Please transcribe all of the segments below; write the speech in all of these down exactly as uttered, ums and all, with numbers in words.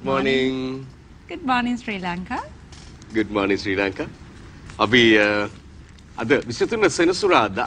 morning. Good morning Sri Lanka. Good morning Sri Lanka. අපි අද විසි තුන සෙනසුරාදා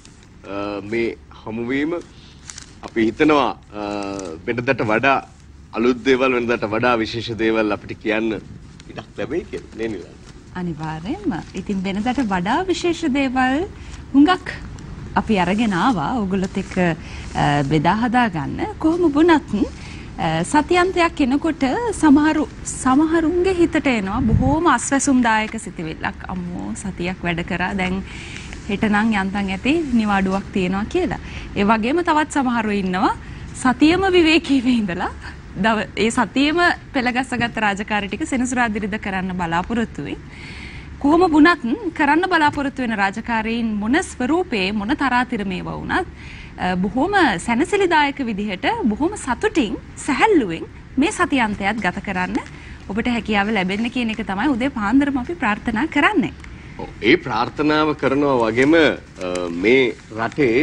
මේ හමුවීම අපි හිතනවා වෙනදට වඩා අලුත් දේවල් වෙනදට වඩා විශේෂ දේවල් අපිට කියන්න ඉඩක් ලැබෙයි කියලා නේ නිලන්. අනිවාර්යෙන්ම. ඉතින් වෙනදට වඩා විශේෂ දේවල් හුඟක් අපි අරගෙන ආවා ඔයගොල්ලොත් එක්ක බෙදා හදා ගන්න. කොහොම වුණත් සතියන්තයක් එනකොට සමහරු සමහරුන්ගේ හිතට එනවා බොහෝම අස්වැසුම්දායක සිතුවිල්ලක්. අම්මෝ සතියක් වැඩ කරා දැන් හෙට නම් යන්තම් ඇති නිවාඩුවක් තියෙනවා කියලා. ඒ වගේම තවත් සමහරු ඉන්නවා සතියම විවේකීව ඉඳලා ඒ සතියම පෙළගස්සගත් රාජකාරී ටික සෙනසුරාදිරිද කරන්න බලාපොරොත්තු වෙයි. කොහොම වුණත් කරන්න බලාපොරොත්තු වෙන රාජකාරීන් මොන ස්වරූපේ මොන තරාතිරමේ වුණත් බොහොම සැනසෙලිදායක විදිහට බොහොම සතුටින් සැහැල්ලුවෙන් මේ සතියන්තයත් ගත කරන්න ඔබට හැකියාව ලැබෙන්න කියන එක තමයි උදේ පාන්දරම අපි ප්‍රාර්ථනා කරන්නේ. ඒ ප්‍රාර්ථනාව කරනවා වගේම මේ රටේ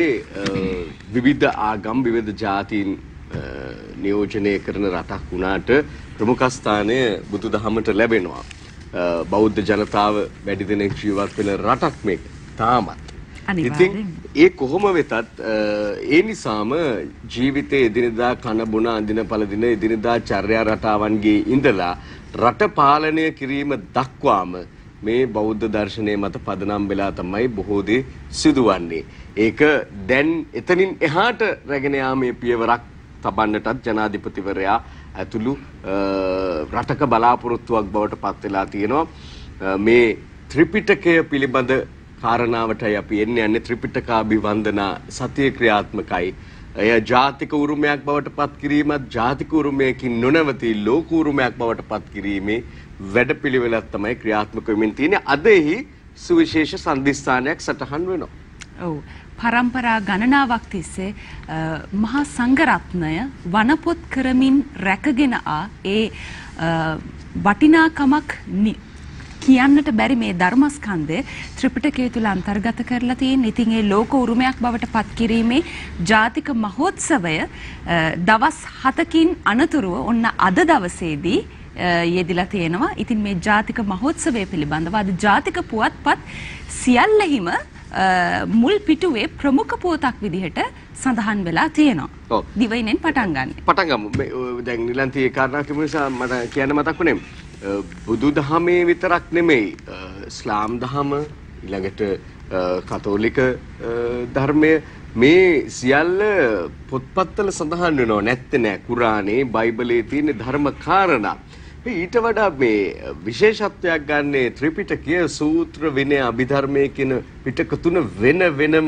විවිධ ආගම් විවිධ ජාතීන් නියෝජනය කරන රටක් වුණාට ප්‍රමුඛ ස්ථානය බුදුදහමට ලැබෙනවා. බෞද්ධ ජනතාව වැඩි දෙනෙක් ජීවත් වෙන රටක් මේක තාමත්. ඉතින් ඒ කොහොම වෙතත් ඒ නිසාම ජීවිතයේ එදිනෙදා කන බොන අඳින පළදින එදිනෙදා චර්යා රටාවන්ගේ ඉඳලා රට පාලනය කිරීම දක්වාම මේ බෞද්ධ දර්ශනය මත පදනම් වෙලා තමයි බොහෝ දේ සිදුවන්නේ. ඒක දැන් එතනින් එහාට රැගෙන යාමේ පියවරක් තබන්නටත් ජනාධිපතිවරයා ඇතුළු රටක බලාපොරොත්තුවක් බවට පත් වෙලා තියෙනවා. මේ ත්‍රිපිටකය පිළිබඳ කාරණාවටයි අපි එන්නේ යන්නේ. ත්‍රිපිටකාභිවන්දනා සතිය ක්‍රියාත්මකයි. එය ජාතික උරුමයක් බවට පත් කිරීමත් ජාතික උරුමයකින් නොනවති ලෝක උරුමයක් බවට පත් කිරීමේ වැඩපිළිවෙලක් තමයි ක්‍රියාත්මක වෙමින් තියෙන්නේ. අද එහි සුවිශේෂ සම්දිස්ථානයක් සටහන් වෙනවා. ඔව්. පරම්පරා ගණනාවක් තිස්සේ මහා සංඝරත්නය වනපොත් කරමින් රැකගෙන ආ ඒ වටිනාකමක් කියන්නට බැරි මේ ධර්මස්කන්ධය ත්‍රිපිටකය තුල අන්තර්ගත කරලා තියෙන. ඉතින් ඒ ලෝක උරුමයක් බවට පත් කිරීමේ ජාතික මහෝත්සවය දවස් හතකින් අනතුරුව ඔන්න අද දවසේදී යෙදිලා තියෙනවා. ඉතින් මේ ජාතික මහෝත්සවය පිළිබඳව අද ජාතික පුවත්පත් සියල්ලෙහිම මුල් පිටුවේ ප්‍රමුඛ පුවතක් විදිහට සඳහන් වෙලා තියෙනවා. දිවයිනෙන් පටන් ගන්න. පටන් ගමු. දැන් නිලන්ති ඒ කාරණා තිබුණ නිසා මට කියන්න මතක් වුණේ බුදුදහමේ විතරක් නෙමෙයි ඉස්ලාම් දහම ඊළඟට කතෝලික ධර්මය මේ සියල්ල පොත්පත්වල සඳහන් වෙනවා. නැත්තේ නෑ. කුරානේ බයිබලයේ තියෙන ධර්ම කාරණා. ඊට වඩා මේ විශේෂත්වයක් ගන්නේ ත්‍රිපිටකය සූත්‍ර විනය අභිධර්මයේ කියන පිටක තුන වෙන වෙනම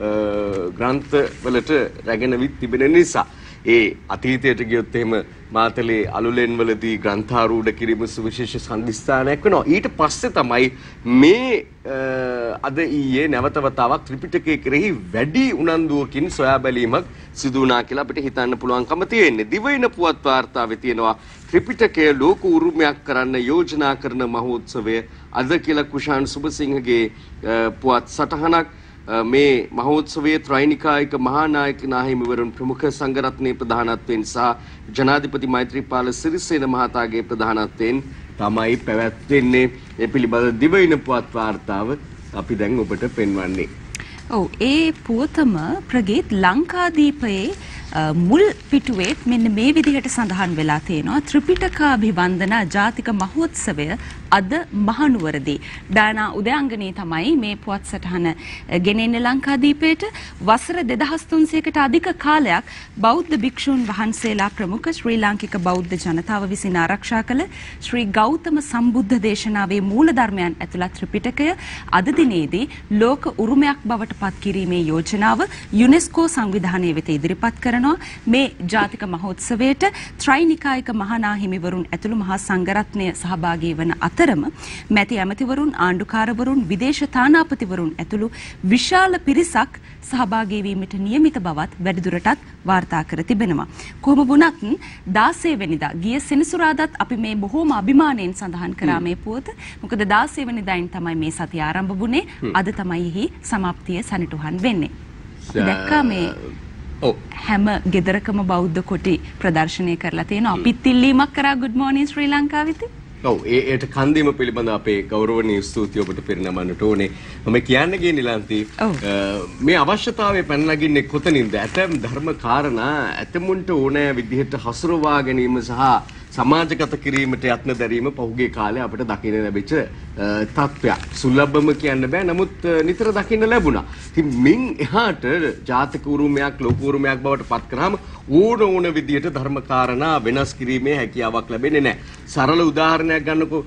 ග්‍රන්ථ වලට රැගෙන විත් තිබෙන නිසා ඒ අතීතයට ගියොත් එහෙම මාතලේ අලුලෙන් වලදී ග්‍රන්ථාරූඪ කිරීම සුවිශේෂ සම්දිස්ථානයක් වෙනවා. ඊට පස්සේ තමයි මේ අද ඊයේ නැවත වතාවක් ත්‍රිපිටකය කෙරෙහි වැඩි උනන්දුවකින් සොයා බැලීමක් සිදු වුණා කියලා අපිට හිතන්න පුළුවන්කම තියෙන්නේ. දිවයින පුවත් වාර්තාවේ තියෙනවා ත්‍රිපිටකය ලෝක උරුමයක් කරන්න යෝජනා කරන මහෝත්සවය අද කියලා කුෂාන් සුබසිංහගේ පුවත් සටහනක්. මේ මහෝත්සවයේ ත්‍රිනිකායික මහානායක නාහිමිවරුන් ප්‍රමුඛ සංඝරත්නයේ ප්‍රධානත්වයෙන් සහ ජනාධිපති මෛත්‍රීපාල සිරිසේන මහතාගේ ප්‍රධානත්වයෙන් තමයි පැවැත්වෙන්නේ. ඒ පිළිබඳ දිවයින පුවත් වාර්තාව අපි දැන් ඔබට පෙන්වන්නේ. ඔව් ඒ පුවතම ප්‍රගීත් ලංකාදීපයේ මුල් පිටුවේ මෙන්න මේ විදිහට සඳහන් වෙලා තියෙනවා. ත්‍රිපිටකාභිවන්දනා ජාතික මහෝත්සවය අද මහනුවරදී. ඩානා උදයංගනී තමයි මේ පුවත් සටහන ගෙනෙන්නේ ලංකාදීපයට. වසර දෙදහස් තුන්සියයකට අධික කාලයක් බෞද්ධ භික්ෂූන් වහන්සේලා ප්‍රමුඛ ශ්‍රී ලාංකික බෞද්ධ ජනතාව විසින් ආරක්ෂා කළ ශ්‍රී ගෞතම සම්බුද්ධ දේශනාවේ මූල ධර්මයන් ඇතුළත් ත්‍රිපිටකය අද දිනේදී ලෝක උරුමයක් බවට පත් කිරීමේ යෝජනාව යුනෙස්කෝ සංවිධානය වෙත ඉදිරිපත් කරනවා. මේ ජාතික මහෝත්සවයට ත්‍රිනිකායික මහානාහිමිවරුන් ඇතුළු මහා සංඝරත්නය සහභාගී වන අතරම මැති ඇමතිවරුන් ආණ්ඩුකාරවරුන් විදේශ තානාපතිවරුන් ඇතුළු විශාල පිරිසක් සහභාගී වීමට නියමිත බවත් වැඩිදුරටත් වාර්තා කර තිබෙනවා. කොහොම වුණත් දාසය වෙනිදා ගිය සෙනසුරාදාත් අපි මේ බොහෝම අභිමාණයෙන් සඳහන් කරා මේ පුවත. මොකද දාසය වෙනිදායින් තමයි මේ සතිය ආරම්භ වුණේ. අද තමයි එහි සමාප්තිය සනිටුහන් වෙන්නේ. දැක්කා මේ හැම ගෙදරකම බෞද්ධ කොටි ප්‍රදර්ශනය කරලා තියෙනවා. අපිත් ඉල්ලීමක් කරා good morning ශ්‍රී ලංකාවෙත්. ඔව් ඒ ඒට කන්දීම පිළිබඳ අපේ ගෞරවනීය ස්තුතිය ඔබට පිරිනමන්නට ඕනේ. මම කියන්න ගියේ නිලන්ති මේ අවශ්‍යතාවය පැන නගින්නේ කොතනින්ද? ඇතම් ධර්ම කාරණා ඇතමුන්ට ඕනෑ විදිහට හසුරවා ගැනීම සහ සමාජගත කිරීමට යත්න දැරීම පහුගිය කාලේ අපිට දකින්න ලැබිච්ච තත්ත්වයක්. සුලභම කියන්න බෑ. නමුත් නිතර දකින්න ලැබුණා. ඉතින් මින් එහාට ජාතික උරුමයක් ලෝක උරුමයක් බවට පත් කරාම ඕන ඕන විදිහට ධර්ම කාරණා වෙනස් කිරීමේ හැකියාවක් ලැබෙන්නේ නැහැ. සරල උදාහරණයක් ගන්නකො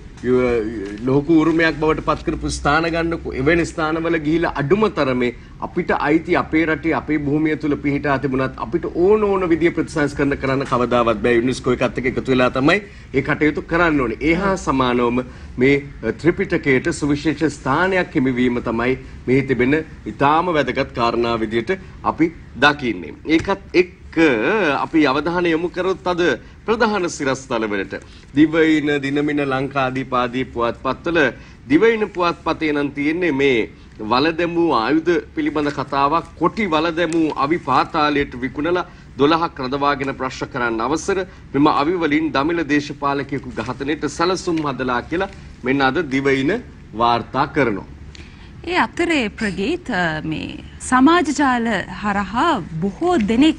ලෝක උරුමයක් බවට පත් කරපු ස්ථාන ගන්නකො එවැනි ස්ථානවල ගිහිලා අඩුම තරමේ අපිට අයිති අපේ රටේ අපේ භූමිය තුල පිහිටා තිබුණත් අපිට ඕන ඕන විදිය ප්‍රතිසංස්කරණ කරන්න කවදාවත් බෑ. යුනෙස්කෝ එකත් එක්ක එකතු වෙලා තමයි ඒ කටයුතු කරන්න ඕනේ. ඒ හා සමානවම මේ ත්‍රිපිටකයට සුවිශේෂ ස්ථානයක් හිමිවීම තමයි මේ තිබෙන ඊටාම වැදගත් කාරණා විදියට අපි දකින්නේ. ඒකත් එක්ක අපි අවධානය යොමු කරොත් අද ප්‍රධාන සිරස්තල වලට දිවයින දිනමින ලංකාදීප ආදී පුවත්පත්වල දිවයින පුවත්පතේ නම් තියෙන්නේ මේ වලදැමූ ආයුධ පිළිබඳ කතාවක්. කොටි වලදැමූ අවි පාතාලයට විකුණලා දොළහක් රඳවාගෙන ප්‍රශ්න කරන්න අවසර. මෙම අවි වලින් දමිළ දේශපාලකයෙකු ඝාතනයට සැලසුම් හදලා කියලා මෙන්න අද දිවයින වාර්තා කරනවා. ඒ අතරේ ප්‍රගීත් මේ සමාජ ජාල හරහා බොහෝ දෙනෙක්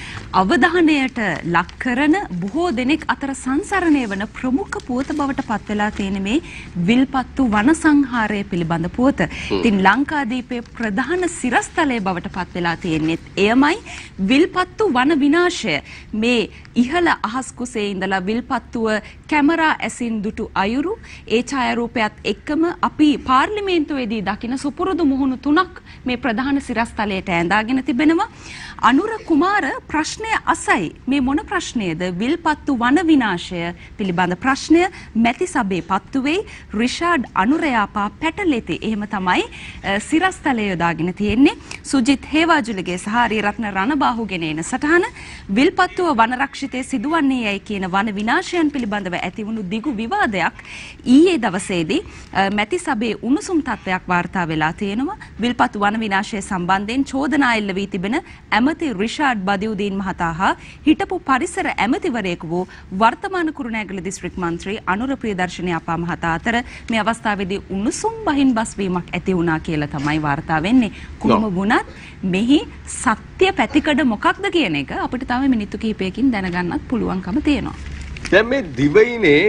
අවධානයට ලක් කරන බොහෝ දෙනෙක් අතර සංසරණය වන ප්‍රමුඛ පුවත බවට පත් වෙලා තියෙන මේ විල්පත්තු වන සංහාරය පිළිබඳ පුවත. ඉතින් ලංකාදීපයේ ප්‍රධාන සිරස්තලයේ බවට පත් වෙලා තියෙන්නේ එයමයි විල්පත්තු වන විනාශය. මේ ඉහළ අහස් කුසේ ඉඳලා විල්පත්තුව කැමරා ඇසින් දුටු අයුරු ඒ ඡායාරූපයත් එක්කම අපි පාර්ලිමේන්තුවේදී දකින සුපුරුදු මුහුණු තුනක් මේ ප්‍රධාන සිරස්තලයට ඇඳාගෙන තිබෙනවා. අනුර කුමාර ප්‍රශ්නය අසයි. මේ මොන ප්‍රශ්නයද? විල්පත්තු වන විනාශය පිළිබඳ ප්‍රශ්නය මැති සභේ පත්තුවේ රිෂාඩ් අනුරයාපා පැටලෙති. එහෙම තමයි සිරස්තලය යොදාගෙන තියෙන්නේ. සුජිත් හේවාජුලගේ සහ හරිරත්න රණබාහුගෙන එන සටහන විල්පත්තුව වනරක්ෂිතයේ සිදුවන්නේ යයි කියන වන විනාශයන් පිළිබඳව ඇතිවුණු දිගු විවාදයක් ඊයේ දවසේදී මැති සභේ උණුසුම් තත්ත්වයක් වාර්තා වෙලා තියෙනවා. විල්පත්තු වන විනාශය සම්බන්ධයෙන් චෝදනා එල්ල වී තිබෙන ඇමති රිෂාඩ් බදියුදීන් මහතා හා හිටපු පරිසර ඇමතිවරයෙකු වූ වර්තමාන කුරුණෑගල දිස්ත්‍රික් මන්ත්‍රී අනුර ප්‍රියදර්ශනී අපා මහතා අතර මේ අවස්ථාවේදී උණුසුම් බහින් බස්වීමක් ඇති වුණා කියලා තමයි වාර්තා වෙන්නේ. කොහොම වුණත් මෙහි සත්‍ය පැතිකඩ මොකක්ද කියන එක අපිට තව මිනිත්තු කිහිපයකින් දැනගන්නත් පුළුවන්කම තියෙනවා. දැන් මේ දිවයිනේ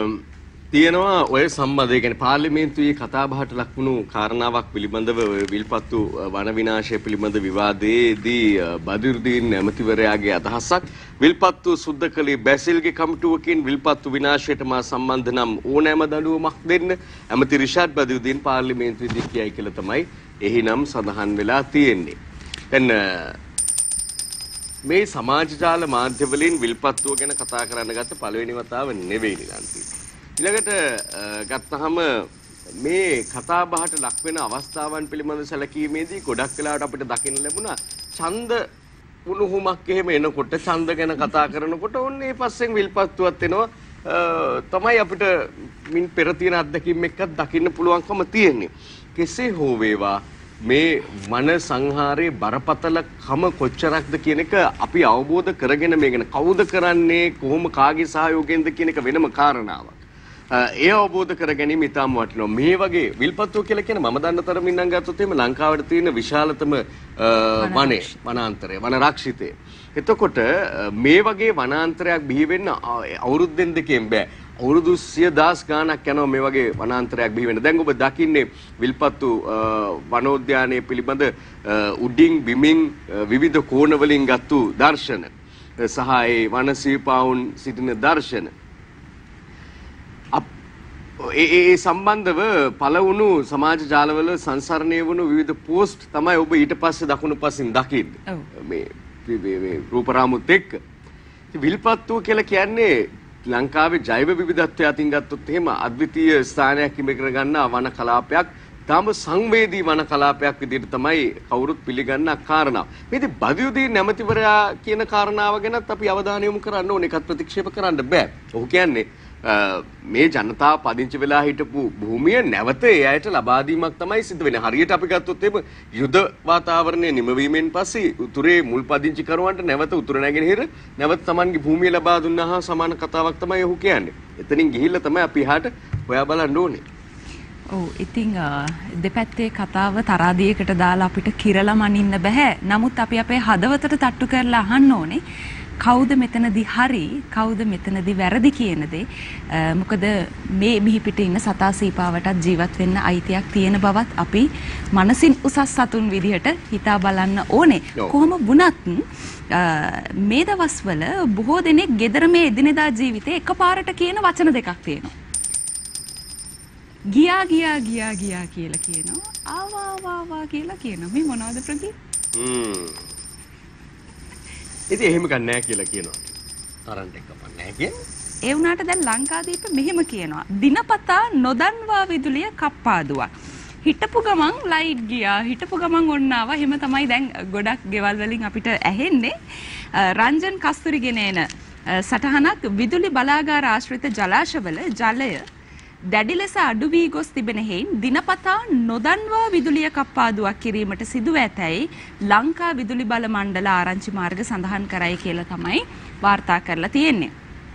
තියෙනවා ඔය සම්බන්ධය කියන්නේ පාර්ලිමේන්තුවේ කතාබහට ලක්වුණු කාරණාවක් පිළිබඳව ඔය විල්පත්තු වන විනාශය පිළිබඳ විවාදයේදී බදිරුදීන් ඇමතිවරයාගේ අදහසක් විල්පත්තු සුද්ධ කළේ බැසිල්ගේ කමිටුවකින් විල්පත්තු විනාශයට මා සම්බන්ධ නම් ඕනෑම දඬුවමක් දෙන්න ඇමති රිෂාඩ් බදිරුදීන් පාර්ලිමේන්තුවේදී කියයි කියලා තමයි එහි නම් සඳහන් වෙලා තියෙන්නේ. දැන් මේ සමාජ ජාල මාධ්‍යවලින් විල්පත්තුව ගැන කතා කරන්න ගත්ත පළවෙනි වතාව නෙවෙයි නිලන්ති. ඊළඟට ගත්තහම මේ කතා බහට ලක් වෙන අවස්ථාවන් පිළිබඳ සැලකීමේදී ගොඩක් වෙලාවට අපිට දකින්න ලැබුණා ඡන්ද උණුහුමක් එහෙම එනකොට ඡන්ද ගැන කතා කරනකොට ඔන්නේ පස්සෙන් විල්පත්තුවක් එනවා තමයි අපිට මින් පෙර තියෙන අත්දැකීම් එක්ක දකින්න පුළුවන්කම තියෙන්නේ. කෙසේ හෝ වේවා මේ වන සංහාරයේ බරපතලකම කොච්චරක්ද කියන එක අපි අවබෝධ කරගෙන මේ ගැන කවුද කරන්නේ කොහොම කාගේ සහයෝගයෙන්ද කියන එක වෙනම කාරණාවක්. ඒ අවබෝධ කර ගැනීම ඉතාම වටිනවා. මේ වගේ විල්පත්තුව කියලා කියන මම දන්න තරමින් නම් ගත්තොත් එහෙම ලංකාවට තියෙන විශාලතම වනේ වනාන්තරය වන රක්ෂිතය. එතකොට මේ වගේ වනාන්තරයක් බිහි වෙන්න අවුරුද්දෙන් දෙකෙන් බෑ. අවුරුදු සිය දහස් ගාණක් යනවා මේ වගේ වනාන්තරයක් බිහි වෙන්න. දැන් ඔබ දකින්නේ විල්පත්තු වනෝද්‍යානයේ පිළිබඳ උඩින් බිමින් විවිධ කෝණ වලින් ගත්තු දර්ශන සහ ඒ වන සීපාවුන් සිටින දර්ශන ඒ ඒ සම්බන්ධව පළවුණු සමාජ ජාලවල සංසරණය වුණු විවිධ පෝස්ට් තමයි ඔබ ඊට පස්සේ දකුණු පසින් දකින්නේ. මේ මේ රූපරාමුත් එක්ක. ඉතින් විල්පත්තුව කියලා කියන්නේ ලංකාවේ ජෛව විවිධත්වය අතින් ගත්තොත් එහෙම අද්විතීය ස්ථානයක් හිමි කරගන්නා වන කලාපයක්, තාම සංවේදී වන කලාපයක් විදිහට තමයි කවුරුත් පිළිගන්න කාරණාව. මේ ඉතින් බදියුදීන් නැමතිවරයා කියන කාරණාව ගැනත් අපි අවධානය යොමු කරන්න ඕනේ. ඒකත් ප්‍රතික්ෂේප කරන්න බෑ. ඔහු කියන්නේ මේ ජනතාව පදිංචි වෙලා හිටපු භූමිය නැවත ඒ අයට ලබා දීමක් තමයි සිද්ධ වෙන්නේ. හරියට අපි ගත්තොත් එහෙම යුද වාතාවරණය නිමවීමෙන් පස්සේ උතුරේ මුල් පදිංචි කරුවන්ට නැවත උතුර නැගෙනහිර නැවත Tamanගේ භූමිය ලබා දුන්නා හා සමාන කතාවක් තමයි ඔහු කියන්නේ. එතනින් ගිහිල්ලා තමයි අපි එහාට හොයා බලන්න ඕනේ. ඔව් ඉතින් දෙපැත්තේ කතාව තරාදියකට දාලා අපිට කිරලා මනින්න බෑ. නමුත් අපි අපේ හදවතට තට්ටු කරලා අහන්න ඕනේ කවුද මෙතනදී හරි කවුද මෙතනදී වැරදි කියන දේ. මොකද මේ මිහි පිට ඉන්න සතා සීපාවටත් ජීවත් වෙන්න අයිතියක් තියෙන බවත් අපි මනසින් උසස් සතුන් විදිහට හිතා බලන්න ඕනේ. කොහොම වුණත් මේ දවස්වල බොහෝ දෙනෙක් ගෙදර මේ එදිනෙදා ජීවිතේ එකපාරට කියන වචන දෙකක් තියෙනවා. ගියා ගියා ගියා ගියා කියලා කියනවා. ආවා ආවා ආවා කියලා කියනවා. මේ මොනවද ප්‍රදීප්? හ්ම්. ඉතින් එහෙම ගන්න නැහැ කියලා කියනවා. තරන්ට් එක කපන්න නැහැ කියන්නේ. ඒ වුණාට දැන් ලංකාදීප මෙහෙම කියනවා. දිනපතා නොදන්වා විදුලිය කප්පාදුවක්. හිටපු ගමන් ලයිට් ගියා. හිටපු ගමන් ඔන්න ආවා. එහෙම තමයි දැන් ගොඩක් ගෙවල් වලින් අපිට ඇහෙන්නේ. රංජන් කස්තුරි ගෙනේන සටහනක් විදුලි බලාගාර ආශ්‍රිත ජලාශවල ජලය දැඩි ලෙස අඩු වී ගොස් තිබෙන හේයින් දිනපතා නොදන්වා විදුලිය කප්පාදුවක් කිරීමට සිදුව ඇතැයි ලංකා විදුලි බල මණ්ඩල ආරංචි මාර්ග සඳහන් කරයි කියලා තමයි වාර්තා කරලා තියෙන්නේ.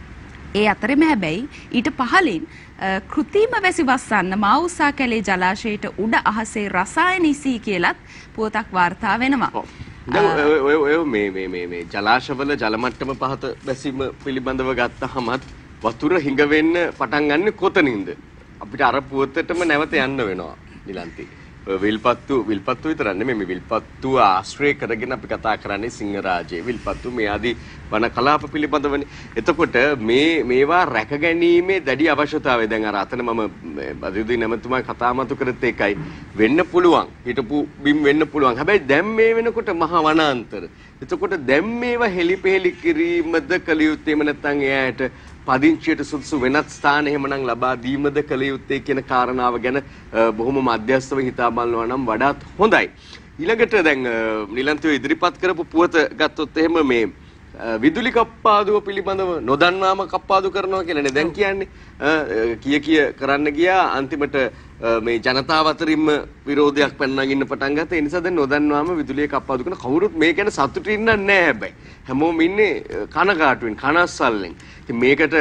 ඒ අතරෙම හැබැයි ඊට පහළින් කෘත්‍රිම වැසි වස්සන්න මාඋසා කැලේ ජලාශයට උඩ අහසේ රසායන ඉසී කියලත් පුවතක් වාර්තා වෙනවා. දැන් ඔය ඔය මේ මේ මේ මේ ජලාශවල ජල මට්ටම පහත බැසීම පිළිබඳව ගත්තහමත් වතුර හිඟ වෙන්න පටන් ගන්න කොතනින්ද? අපිට අර පුවතටම නැවත යන්න වෙනවා නිලන්ති. විල්පත්තු විල්පත්තු විතර නෙමෙයි මේ විල්පත්තු ආශ්‍රය කරගෙන අපි කතා කරන්නේ සිංහරාජයේ විල්පත්තු මේ ආදී වන කලාප පිළිබඳවනේ. එතකොට මේ මේවා රැක ගැනීමේ දැඩි අවශ්‍යතාවය දැන් අර අතන මම බදියුදී නැමතුමා කතා මතු කරත් එකයි වෙන්න පුළුවන්. හිටපු බිම් වෙන්න පුළුවන්. හැබැයි දැන් මේ වෙනකොට මහා වනාන්තර. එතකොට දැන් මේවා හෙලිපෙහෙලි කිරීමද කළ යුත්තේම නැත්නම් එයාට පදිංචියට සුදුසු වෙනත් ස්ථාන එහෙමනම් ලබා දීමද කළ යුත්තේ කියන කාරණාව ගැන බොහොම මධ්‍යස්ථව හිතා බලනවා නම් වඩාත් හොඳයි. ඊළඟට දැන් නිලන්තිව ඉදිරිපත් කරපු පුවත ගත්තොත් එහෙම මේ විදුලි කප්පාදුව පිළිබඳව නොදන්වාම කප්පාදු කරනවා කියලානේ දැන් කියන්නේ. කිය කිය කරන්න ගියා අන්තිමට මේ ජනතාව අතරින්ම විරෝධයක් පැන නගින්න පටන් ගත්තා. ඒ නිසා දැන් නොදන්වාම විදුලිය කප්පාදු කරන කවුරුත් මේ ගැන සතුටින් නැහැ හැබැයි. හැමෝම ඉන්නේ කනකාටුවෙන් කනස්සල්ලෙන්. ඉතින් මේකට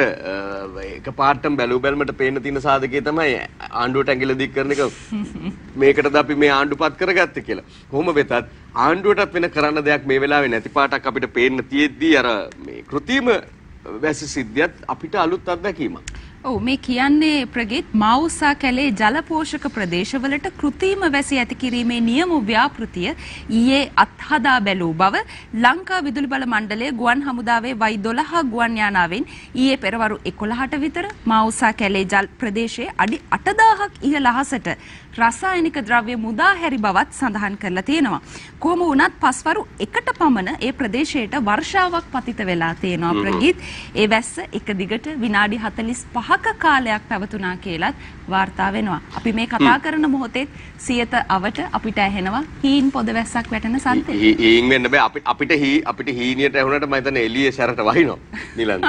එකපාරටම බැලු බැලමට පේන්න තියෙන සාධකයේ තමයි ආණ්ඩුවට ඇඟිල්ල දික් කරන එක. මේකටද අපි මේ ආණ්ඩුපත් කරගත්තේ කියලා. කොහොම වෙතත් ආණ්ඩුවටත් වෙන කරන්න දෙයක් මේ වෙලාවේ නැති පාටක් අපිට පේන්න තියෙද්දී අර මේ කෘත්‍රිම වැසි සිද්ධියත් අපිට අලුත් අත්දැකීමක්. ඔව් මේ කියන්නේ ප්‍රගීත් මාඋසා කැලේ ජල පෝෂක ප්‍රදේශවලට කෘත්‍රිම වැසි ඇති කිරීමේ නියම ව්‍යාපෘතිය ඊයේ අත්හදා බැලූ බව ලංකා විදුලි බල මණ්ඩලයේ ගුවන් හමුදාවේ වයි දොළහ ගුවන් යානාවෙන් ඊයේ පෙරවරු එකොළහට විතර මාඋසා කැලේ ජල ප්‍රදේශයේ අඩි අටදාහක් ඉහළ අහසට රසායනික ද්‍රව්‍ය මුදා හැරි බවත් සඳහන් කරලා තියෙනවා. කොහොම වුණත් පස්වරු එකට පමණ ඒ ප්‍රදේශයට වර්ෂාවක් පතිත වෙලා තියෙනවා ප්‍රගීත්. ඒ වැස්ස එක දිගට විනාඩි හතළිස් පහක කාලයක් පැවතුණා කියලත් වාර්තා වෙනවා. අපි මේ කතා කරන මොහොතේ සියත අවට අපිට ඇහෙනවා හීන් පොද වැස්සක් වැටෙන සද්දේ. හීන් වෙන්න බෑ අපිට අපිට හී අපිට හීනියට ඇහුනට මම හිතන්නේ එළියේ සැරට වහිනවා නිලන්ද.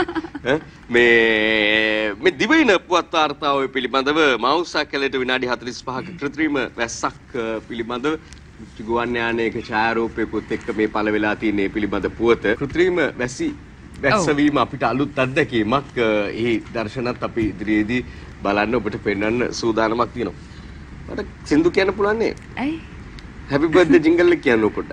මේ මේ දිවයින පුවත් වාර්තාව පිළිබඳව මාඋසා කැලේට විනාඩි හතළිස් පහක කෘත්‍රිම වැස්සක් පිළිබඳව ගුවන් යානයක ඡායාරූපයකුත් එක්ක මේ පළ වෙලා තියෙන මේ පිළිබඳ පුවත කෘත්‍රිම වැසි වැස්සවීම අපිට අලුත් අත්දැකීමක්. ඒ දර්ශනත් අපි ඉදිරියේදී බලන්න ඔබට පෙන්වන්න සූදානමක් තියෙනවා. මට සින්දු කියන්න පුළුවන් නේ? ඇයි? හැපි බර්ත්ඩේ ජින්ගල් එක කියන්න ඔකට.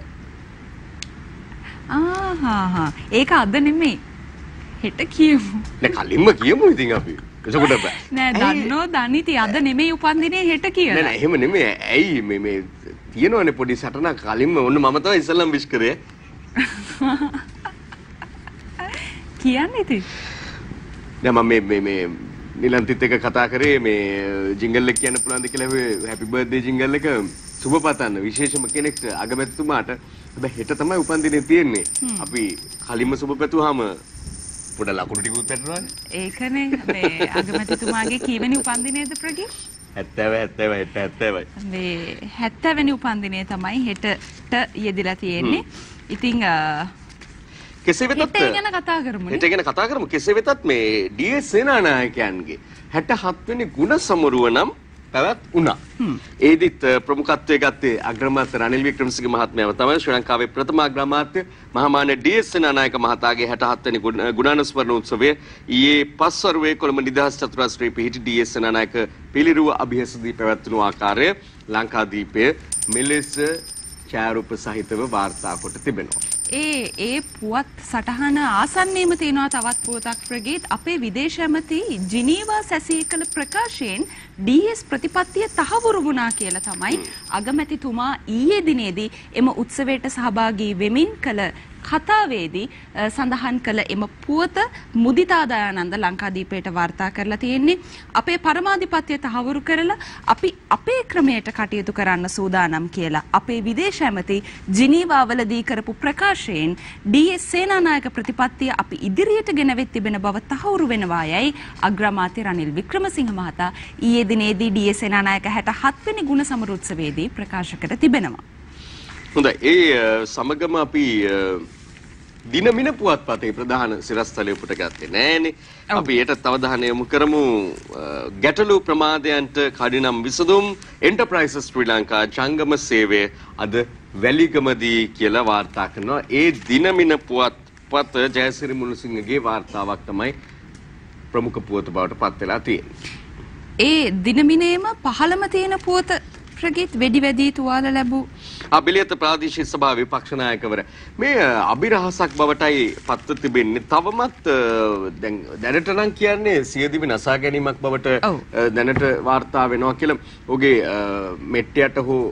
ආහා ඒක අද නෙමෙයි. හෙට කියමු. නෑ කලින්ම කියමු ඉතින් අපි. එතකොට බෑ. නෑ දන්නෝ දනිති අද නෙමෙයි උපන්දිනේ හෙට කියලා. නෑ නෑ එහෙම නෙමෙයි. ඇයි මේ මේ තියෙනවනේ පොඩි සටනක් කලින්ම ඔන්න මම තමයි ඉස්සල්ලාම විශ් කරේ. කියන්නේ ඉතින්. නෑ මම මේ මේ මේ නිලන්තිත් එක්ක කතා කරේ මේ ජින්ගල් එක කියන්න පුළුවන්ද කියලා හැපි බර්ත්ඩේ ජින්ගල් එක සුබ පතන්න විශේෂම කෙනෙක්ට අගමැතිතුමාට. හැබැයි හෙට තමයි උපන්දිනේ තියෙන්නේ. අපි කලින්ම සුබ පැතුවාම පොඩ ලකුණු ටිකුත් පැටලුවානේ. ඒකනේ මේ අගමැතිතුමාගේ කීවෙනි උපන්දිනේද ප්‍රගී? හැත්තෑ හැත්තෑ හෙට හැත්තෑයි. මේ හැත්තෑ වෙනි උපන්දිනේ තමයි හෙටට යෙදিলা තියෙන්නේ. ඉතින් කෙසේ වෙතත් හිත ගැන කතා කරමු. හිත ගැන කතා කරමු. කෙසේ වෙතත් මේ ඩී.එස්. සේනානායකයන්ගේ හැටහත් වෙනි ගුණ සමරුව නම් පැවැත් වුණා. ඒදිත් ප්‍රමුඛත්වයේ ගත්තේ අග්‍රාමාත්‍ය රනිල් වික්‍රමසිංහ මහත්මයාව තමයි. ශ්‍රී ලංකාවේ ප්‍රථම අග්‍රාමාත්‍ය මහාමාන්‍ය ඩී.එස්. සේනානායක මහතාගේ හැටහත් වෙනි ගුණානුස්මරණ උත්සවය ඊයේ පස්වරුවේ කොළඹ නිදහස් චතුරස්‍රයේ පිහිටි ඩී.එස්. සේනානායක පිළිරුව අභියසදී පැවැත්වුණු ආකාරය ලංකාදීපය මෙලෙස ඡායාරූප සහිතව වාර්තා කොට තිබෙනවා. ඒ ඒ පුවත් සටහන ආසන්නයේම තියෙනවා තවත් පුවතක් ප්‍රගීත් අපේ විදේශ ඇමති ජිනීවා සැසී කළ ප්‍රකාශයෙන් ඩී.එස්. ප්‍රතිපත්තිය තහවුරු වුණා කියලා තමයි අගමැතිතුමා ඊයේ දිනේදී එම උත්සවයට සහභාගී වෙමින් කළ කතාවේදී සඳහන් කළ එම පුවත මුදිතා දයානන්ද ලංකාදීපයට වාර්තා කරලා තියෙන්නේ. අපේ පරමාධිපත්‍ය තහවුරු කරලා අපි අපේ ක්‍රමයට කටයුතු කරන්න සූදානම් කියලා අපේ විදේශ ඇමති ජිනීවාවලදී කරපු ප්‍රකාශයෙන් ඩී.එස්. සේනානායක ප්‍රතිපත්තිය අපි ඉදිරියට ගෙනවෙත් තිබෙන බව තහවුරු වෙනවා යයි අග්‍රාමාත්‍ය රනිල් වික්‍රමසිංහ මහතා ඊයේ දිනේදී ඩී.එස්. සේනානායක හැටහත් වෙනි ගුණ සමරු උත්සවයේදී ප්‍රකාශ කර තිබෙනවා. හොඳයි. ඒ සමගම අපි දිනමින පුවත්පතේ ප්‍රධාන සිරස්තලය උපුට ගත්තේ නෑනේ. අපි ඒට අවධානය යොමු කරමු. ගැටලු ප්‍රමාදයන්ට කඩිනම් විසඳුම් එන්ටර්ප්‍රයිසස් ශ්‍රී ලංකා ජංගම සේවය අද වැලිගමදී කියලා වාර්තා කරනවා. ඒ දිනමින පුවත්පත ජයසිරි මුණසිංහගේ වාර්තාවක් තමයි ප්‍රමුඛ පුවත බවට පත් වෙලා තියෙන්නේ. ඒ දිනමිනේම පහළම තියෙන පුවත ප්‍රගීත් වෙඩි වැදී තුවාල ලැබූ අබිලියත ප්‍රාදේශීය සභාවේ විපක්ෂ ናයකවර මේ අභිරහසක් බවටයි පත්ව තිබෙන්නේ. තවමත් දැන් දැනට නම් කියන්නේ සියදිවි නසා ගැනීමක් බවට දැනට වාර්තා වෙනවා කියලා. ඔහුගේ මෙට්ටයට හෝ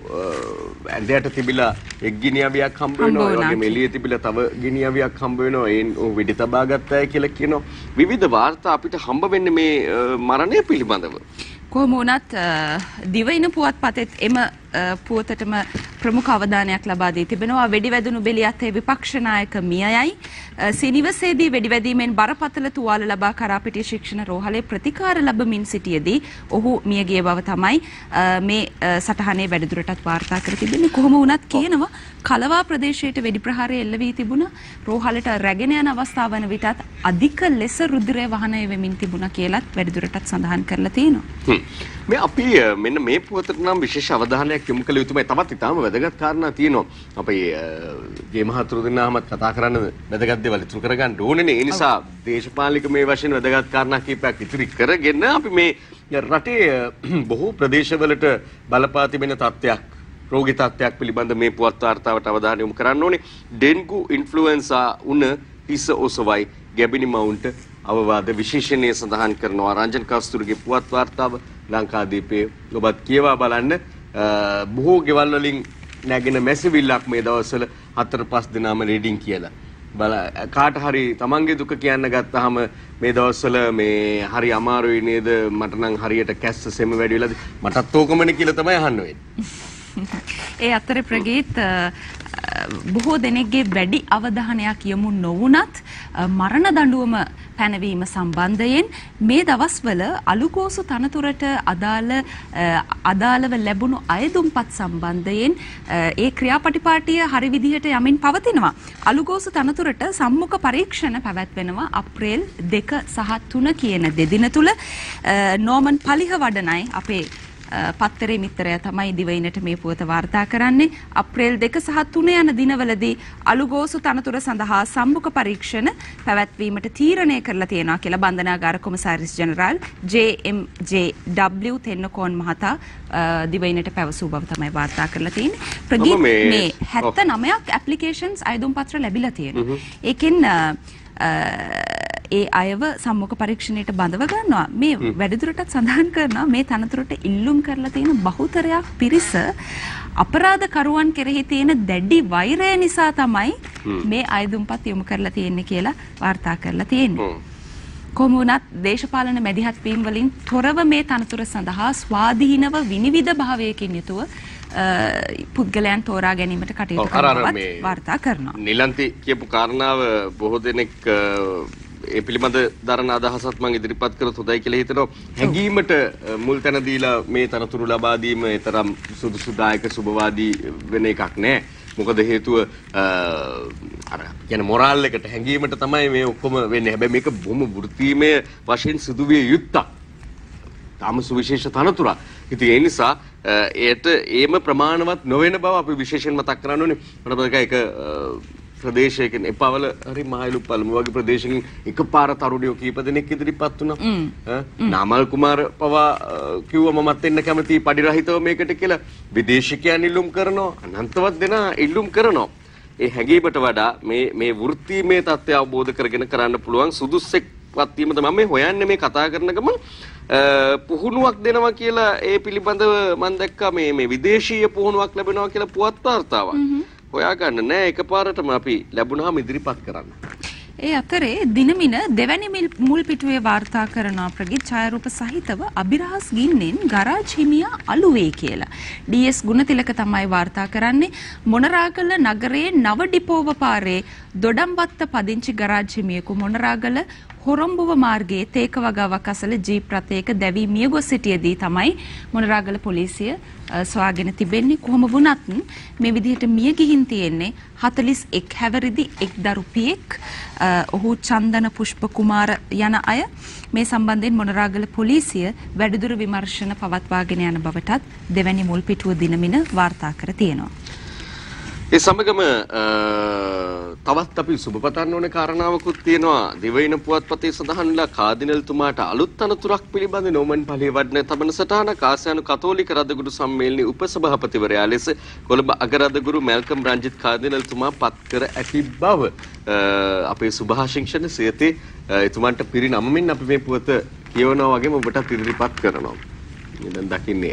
ඇඳයට තිබිලා එක් ගිනියවියක් හම්බ වෙනවා. ඒ වගේම එළියේ තිබිලා තව ගිනියවියක් හම්බ වෙනවා. ඒන් ඔහු වෙඩි තබා ගත්තාය කියලා කියනවා. විවිධ වාර්තා අපිට හම්බ වෙන්නේ මේ මරණය පිළිබඳව. කොහොම වුණත් දිවයින පුවත්පතෙත් එම පුවතටම ප්‍රමුඛ අවධානයක් ලබා දී තිබෙනවා. වෙඩි වැදුණු බෙලියත් ඒ විපක්ෂ නායක මියයයි සිනිවසේදී වෙඩි වැදීමෙන් බරපතල තුවාල ලබා කරාපිටිය ශික්ෂණ රෝහලේ ප්‍රතිකාර ලැබමින් සිටියේදී ඔහු මිය ගිය බව තමයි මේ සටහනේ වැඩිදුරටත් වාර්තා කර තිබෙන්නේ. කොහොම වුණත් කියනවා කලවා ප්‍රදේශයට වෙඩි ප්‍රහාරය එල්ල වී තිබුණා. රෝහලට රැගෙන යන අවස්ථාව වන විටත් අධික ලෙස රුධිරය වහනය වෙමින් තිබුණා කියලත් වැඩිදුරටත් සඳහන් කරලා තියෙනවා. මේ අපි මෙන්න මේ පුවතට නම් විශේෂ අවධානයක් යොමු කළ යුතුමයි. තවත් ඉතාම වැදගත් කාරණා තියෙනවා. අපි ජේ මහතුරු දෙන්නාමත් කතා කරන්න වැදගත් දේවල් ඉතුරු කරගන්න ඕනේ. ඒ නිසා දේශපාලනික මේ වශයෙන් වැදගත් කාරණා කීපයක් ඉතිරි කරගෙන අපි මේ රටේ බොහෝ ප්‍රදේශවලට බලපා තිබෙන තත්ත්වයක් රෝගී තත්ත්වයක් පිළිබඳ මේ පුවත් වාර්තාවට අවධානය යොමු කරන්න ඕනේ. ඩෙන්ගු ඉන්ෆ්ලුවෙන්සා උන හිස ඔසවයි ගැබිනි මවුන්ට අවවාද විශේෂණය සඳහන් කරනවා. රංජන් කස්තුරිගේ පුවත් වාර්තාව ලංකාදීපයේ ඔබත් කියවා බලන්න. බොහෝ ගෙවල් වලින් නැගෙන මැසිවිල්ලක් මේ දවස්වල හතර පහ දෙනාම රීඩින් කියලා. බල කාට හරි තමන්ගේ දුක කියන්න ගත්තාම මේ දවස්වල මේ හරි අමාරුයි නේද? මට නම් හරියට කැස්ස සෙම වැඩි වෙලාද? මටත් ඕකමනේ කියලා තමයි අහන්න වෙන්නේ. ඒ අතරේ ප්‍රගීත් බොහෝ දෙනෙක්ගේ වැඩි අවධානයක් යොමු නොවුනත් මරණ දඬුවම පැනවීම සම්බන්ධයෙන් මේ දවස්වල අලුගෝසු තනතුරට අදාළ අදාළව ලැබුණු අයදුම්පත් සම්බන්ධයෙන් ඒ ක්‍රියාපටිපාටිය හරි විදිහට යමින් පවතිනවා. අලුගෝසු තනතුරට සම්මුඛ පරීක්ෂණ පැවැත්වෙනවා අප්‍රේල් දෙක සහ තුන කියන දෙදින තුල. නෝමන් පලිහ වඩනයි අපේ පත්තරේ මිත්‍රය තමයි දිවයිනට මේ පුවත වාර්තා කරන්නේ. අප්‍රේල් දෙක සහ තුන යන දිනවලදී අලුගෝසු තනතුර සඳහා සම්මුඛ පරීක්ෂණ පැවැත්වීමට තීරණය කරලා තියෙනවා කියලා බන්ධනාගාර කොමසාරිස් general J M J W Tennakoon මහතා දිවයිනට පැවසූ බව තමයි වාර්තා කරලා තියෙන්නේ. ප්‍රගීත් මේ හැත්තෑ නවයක් ඇප්ලිකේෂන්ස් අයදුම් පත්‍ර ලැබිලා තියෙනවා. ඒකෙන් ඒ අයව සම්මුඛ පරීක්ෂණයට බඳව ගන්නවා. මේ වැඩිදුරටත් සඳහන් කරනවා මේ තනතුරට ඉල්ලුම් කරලා තියෙන බහුතරයක් පිරිස අපරාධකරුවන් කෙරෙහි තියෙන දැඩි වෛරය නිසා තමයි මේ අයදුම්පත් යොමු කරලා තියෙන්නේ කියලා වාර්තා කරලා තියෙන්නේ. කොහොම වුණත් දේශපාලන මැදිහත් වීම වලින් තොරව මේ තනතුර සඳහා ස්වාධීනව විනිවිද භාවයකින් යුතුව පුද්ගලයන් තෝරා ගැනීමට කටයුතු කරනවා වාර්තා කරනවා. නිලන්ති කියපු කාරණාව බොහෝ දෙනෙක් ඒ පිළිබඳ දරන අදහසත් මම ඉදිරිපත් කරොත් හොඳයි කියලා හිතනවා. හැඟීමට මුල් තැන දීලා මේ තනතුරු ලබා දීම තරම් සුදුසුදායක සුබවාදී වෙන එකක් නෑ. මොකද හේතුව අර කියන මොරාල් එකට හැංගීමට තමයි මේ ඔක්කොම වෙන්නේ. හැබැයි මේක බොහොම වෘත්තීමය වශයෙන් සිදුවිය යුත්තක්. තාම සුවිශේෂ තනතුරක්. ඉතින් ඒ නිසා ඒට ඒම ප්‍රමාණවත් නොවන බව අපි විශේෂයෙන් මතක් කරන්න ඕනේ. මට මතකයි ඒක ප්‍රදේශයකින් එපවල හරි මහලුප්පල මේ වගේ ප්‍රදේශකින් එකපාර තරුණියෝ කීප දෙනෙක් ඉදිරිපත් වුණා. නාමල් කුමාර පවා කිව්වා මමත් එන්න කැමතියි පඩි රහිතව මේකට කියලා. විදේශිකයන් ඉල්ලුම් කරනවා, අනන්තවත් දෙනා ඉල්ලුම් කරනවා. ඒ හැඟීමට වඩා මේ මේ වෘත්තීමේ தත්ත්වය අවබෝධ කරගෙන කරන්න පුළුවන් සුදුස්සෙක් වත්වීම තමයි මම හොයන්නේ මේ කතා කරන ගමන්. පුහුණුවක් දෙනවා කියලා ඒ පිළිබඳව මම දැක්කා මේ මේ විදේශීය පුහුණුවක් ලැබෙනවා කියලා පුවත් වාර්තාවක්. හොයාගන්න නෑ එකපාරටම අපි ලැබුණාම ඉදිරිපත් කරන්න. ඒ අතරේ දිනමින දෙවැනි මුල් පිටුවේ වාර්තා කරන ප්‍රගීත් ඡායාරූප සහිතව අබිරහස් ගින්නෙන් ගරාජ් හිමියා අලුවේ කියලා. ඩී.එස්. ගුණතිලක තමයි වාර්තා කරන්නේ. මොනරාගල නගරයේ නව ඩිපෝව පාරේ දොඩම්බත්ත පදිංචි ගරාජ් හිමියෙකු මොනරාගල හොරොම්බුව මාර්ගයේ තේකවගාවක් අසල ජීප් රථයක දැවී මිය ගොස් සිටියේදී තමයි මොනරාගල පොලිසිය සොයාගෙන තිබෙන්නේ. කොහොම වුණත් මේ විදිහට මිය ගිහින් තියෙන්නේ හතළිස් එක් හැවිරිදි එක් දරුපියෙක්. ඔහු චන්දන පුෂ්ප කුමාර යන අය. මේ සම්බන්ධයෙන් මොනරාගල පොලිසිය වැඩිදුර විමර්ශන පවත්වාගෙන යන බවටත් දෙවැනි මුල් පිටුව දිනමින වාර්තා කර තියෙනවා. ඒ සමගම තවත් අපි සුබ පතන්න ඕන කාරණාවකුත් තියෙනවා. දිවයින පුවත්පතේ සඳහන්ලා කාදිනල්තුමාට අලුත් තනතුරක් පිළිබඳ නෝමන් පළේ වඩන තබන සටහනක් ආසියානු කතෝලික රදගුරු සම්මේලනයේ උපසභාපතිවරයා ලෙස කොළඹ අගරදගුරු මැල්කම් රංජිත් කාදිනල්තුමා පත් කර ඇති බව අපේ සුභාශිංසන සියතේ එතුමන්ට පිරිනමමින් අපි මේ පුවත කියවනවා වගේම ඔබටත් ඉදිරිපත් කරනවා. දැන් දකින්නේ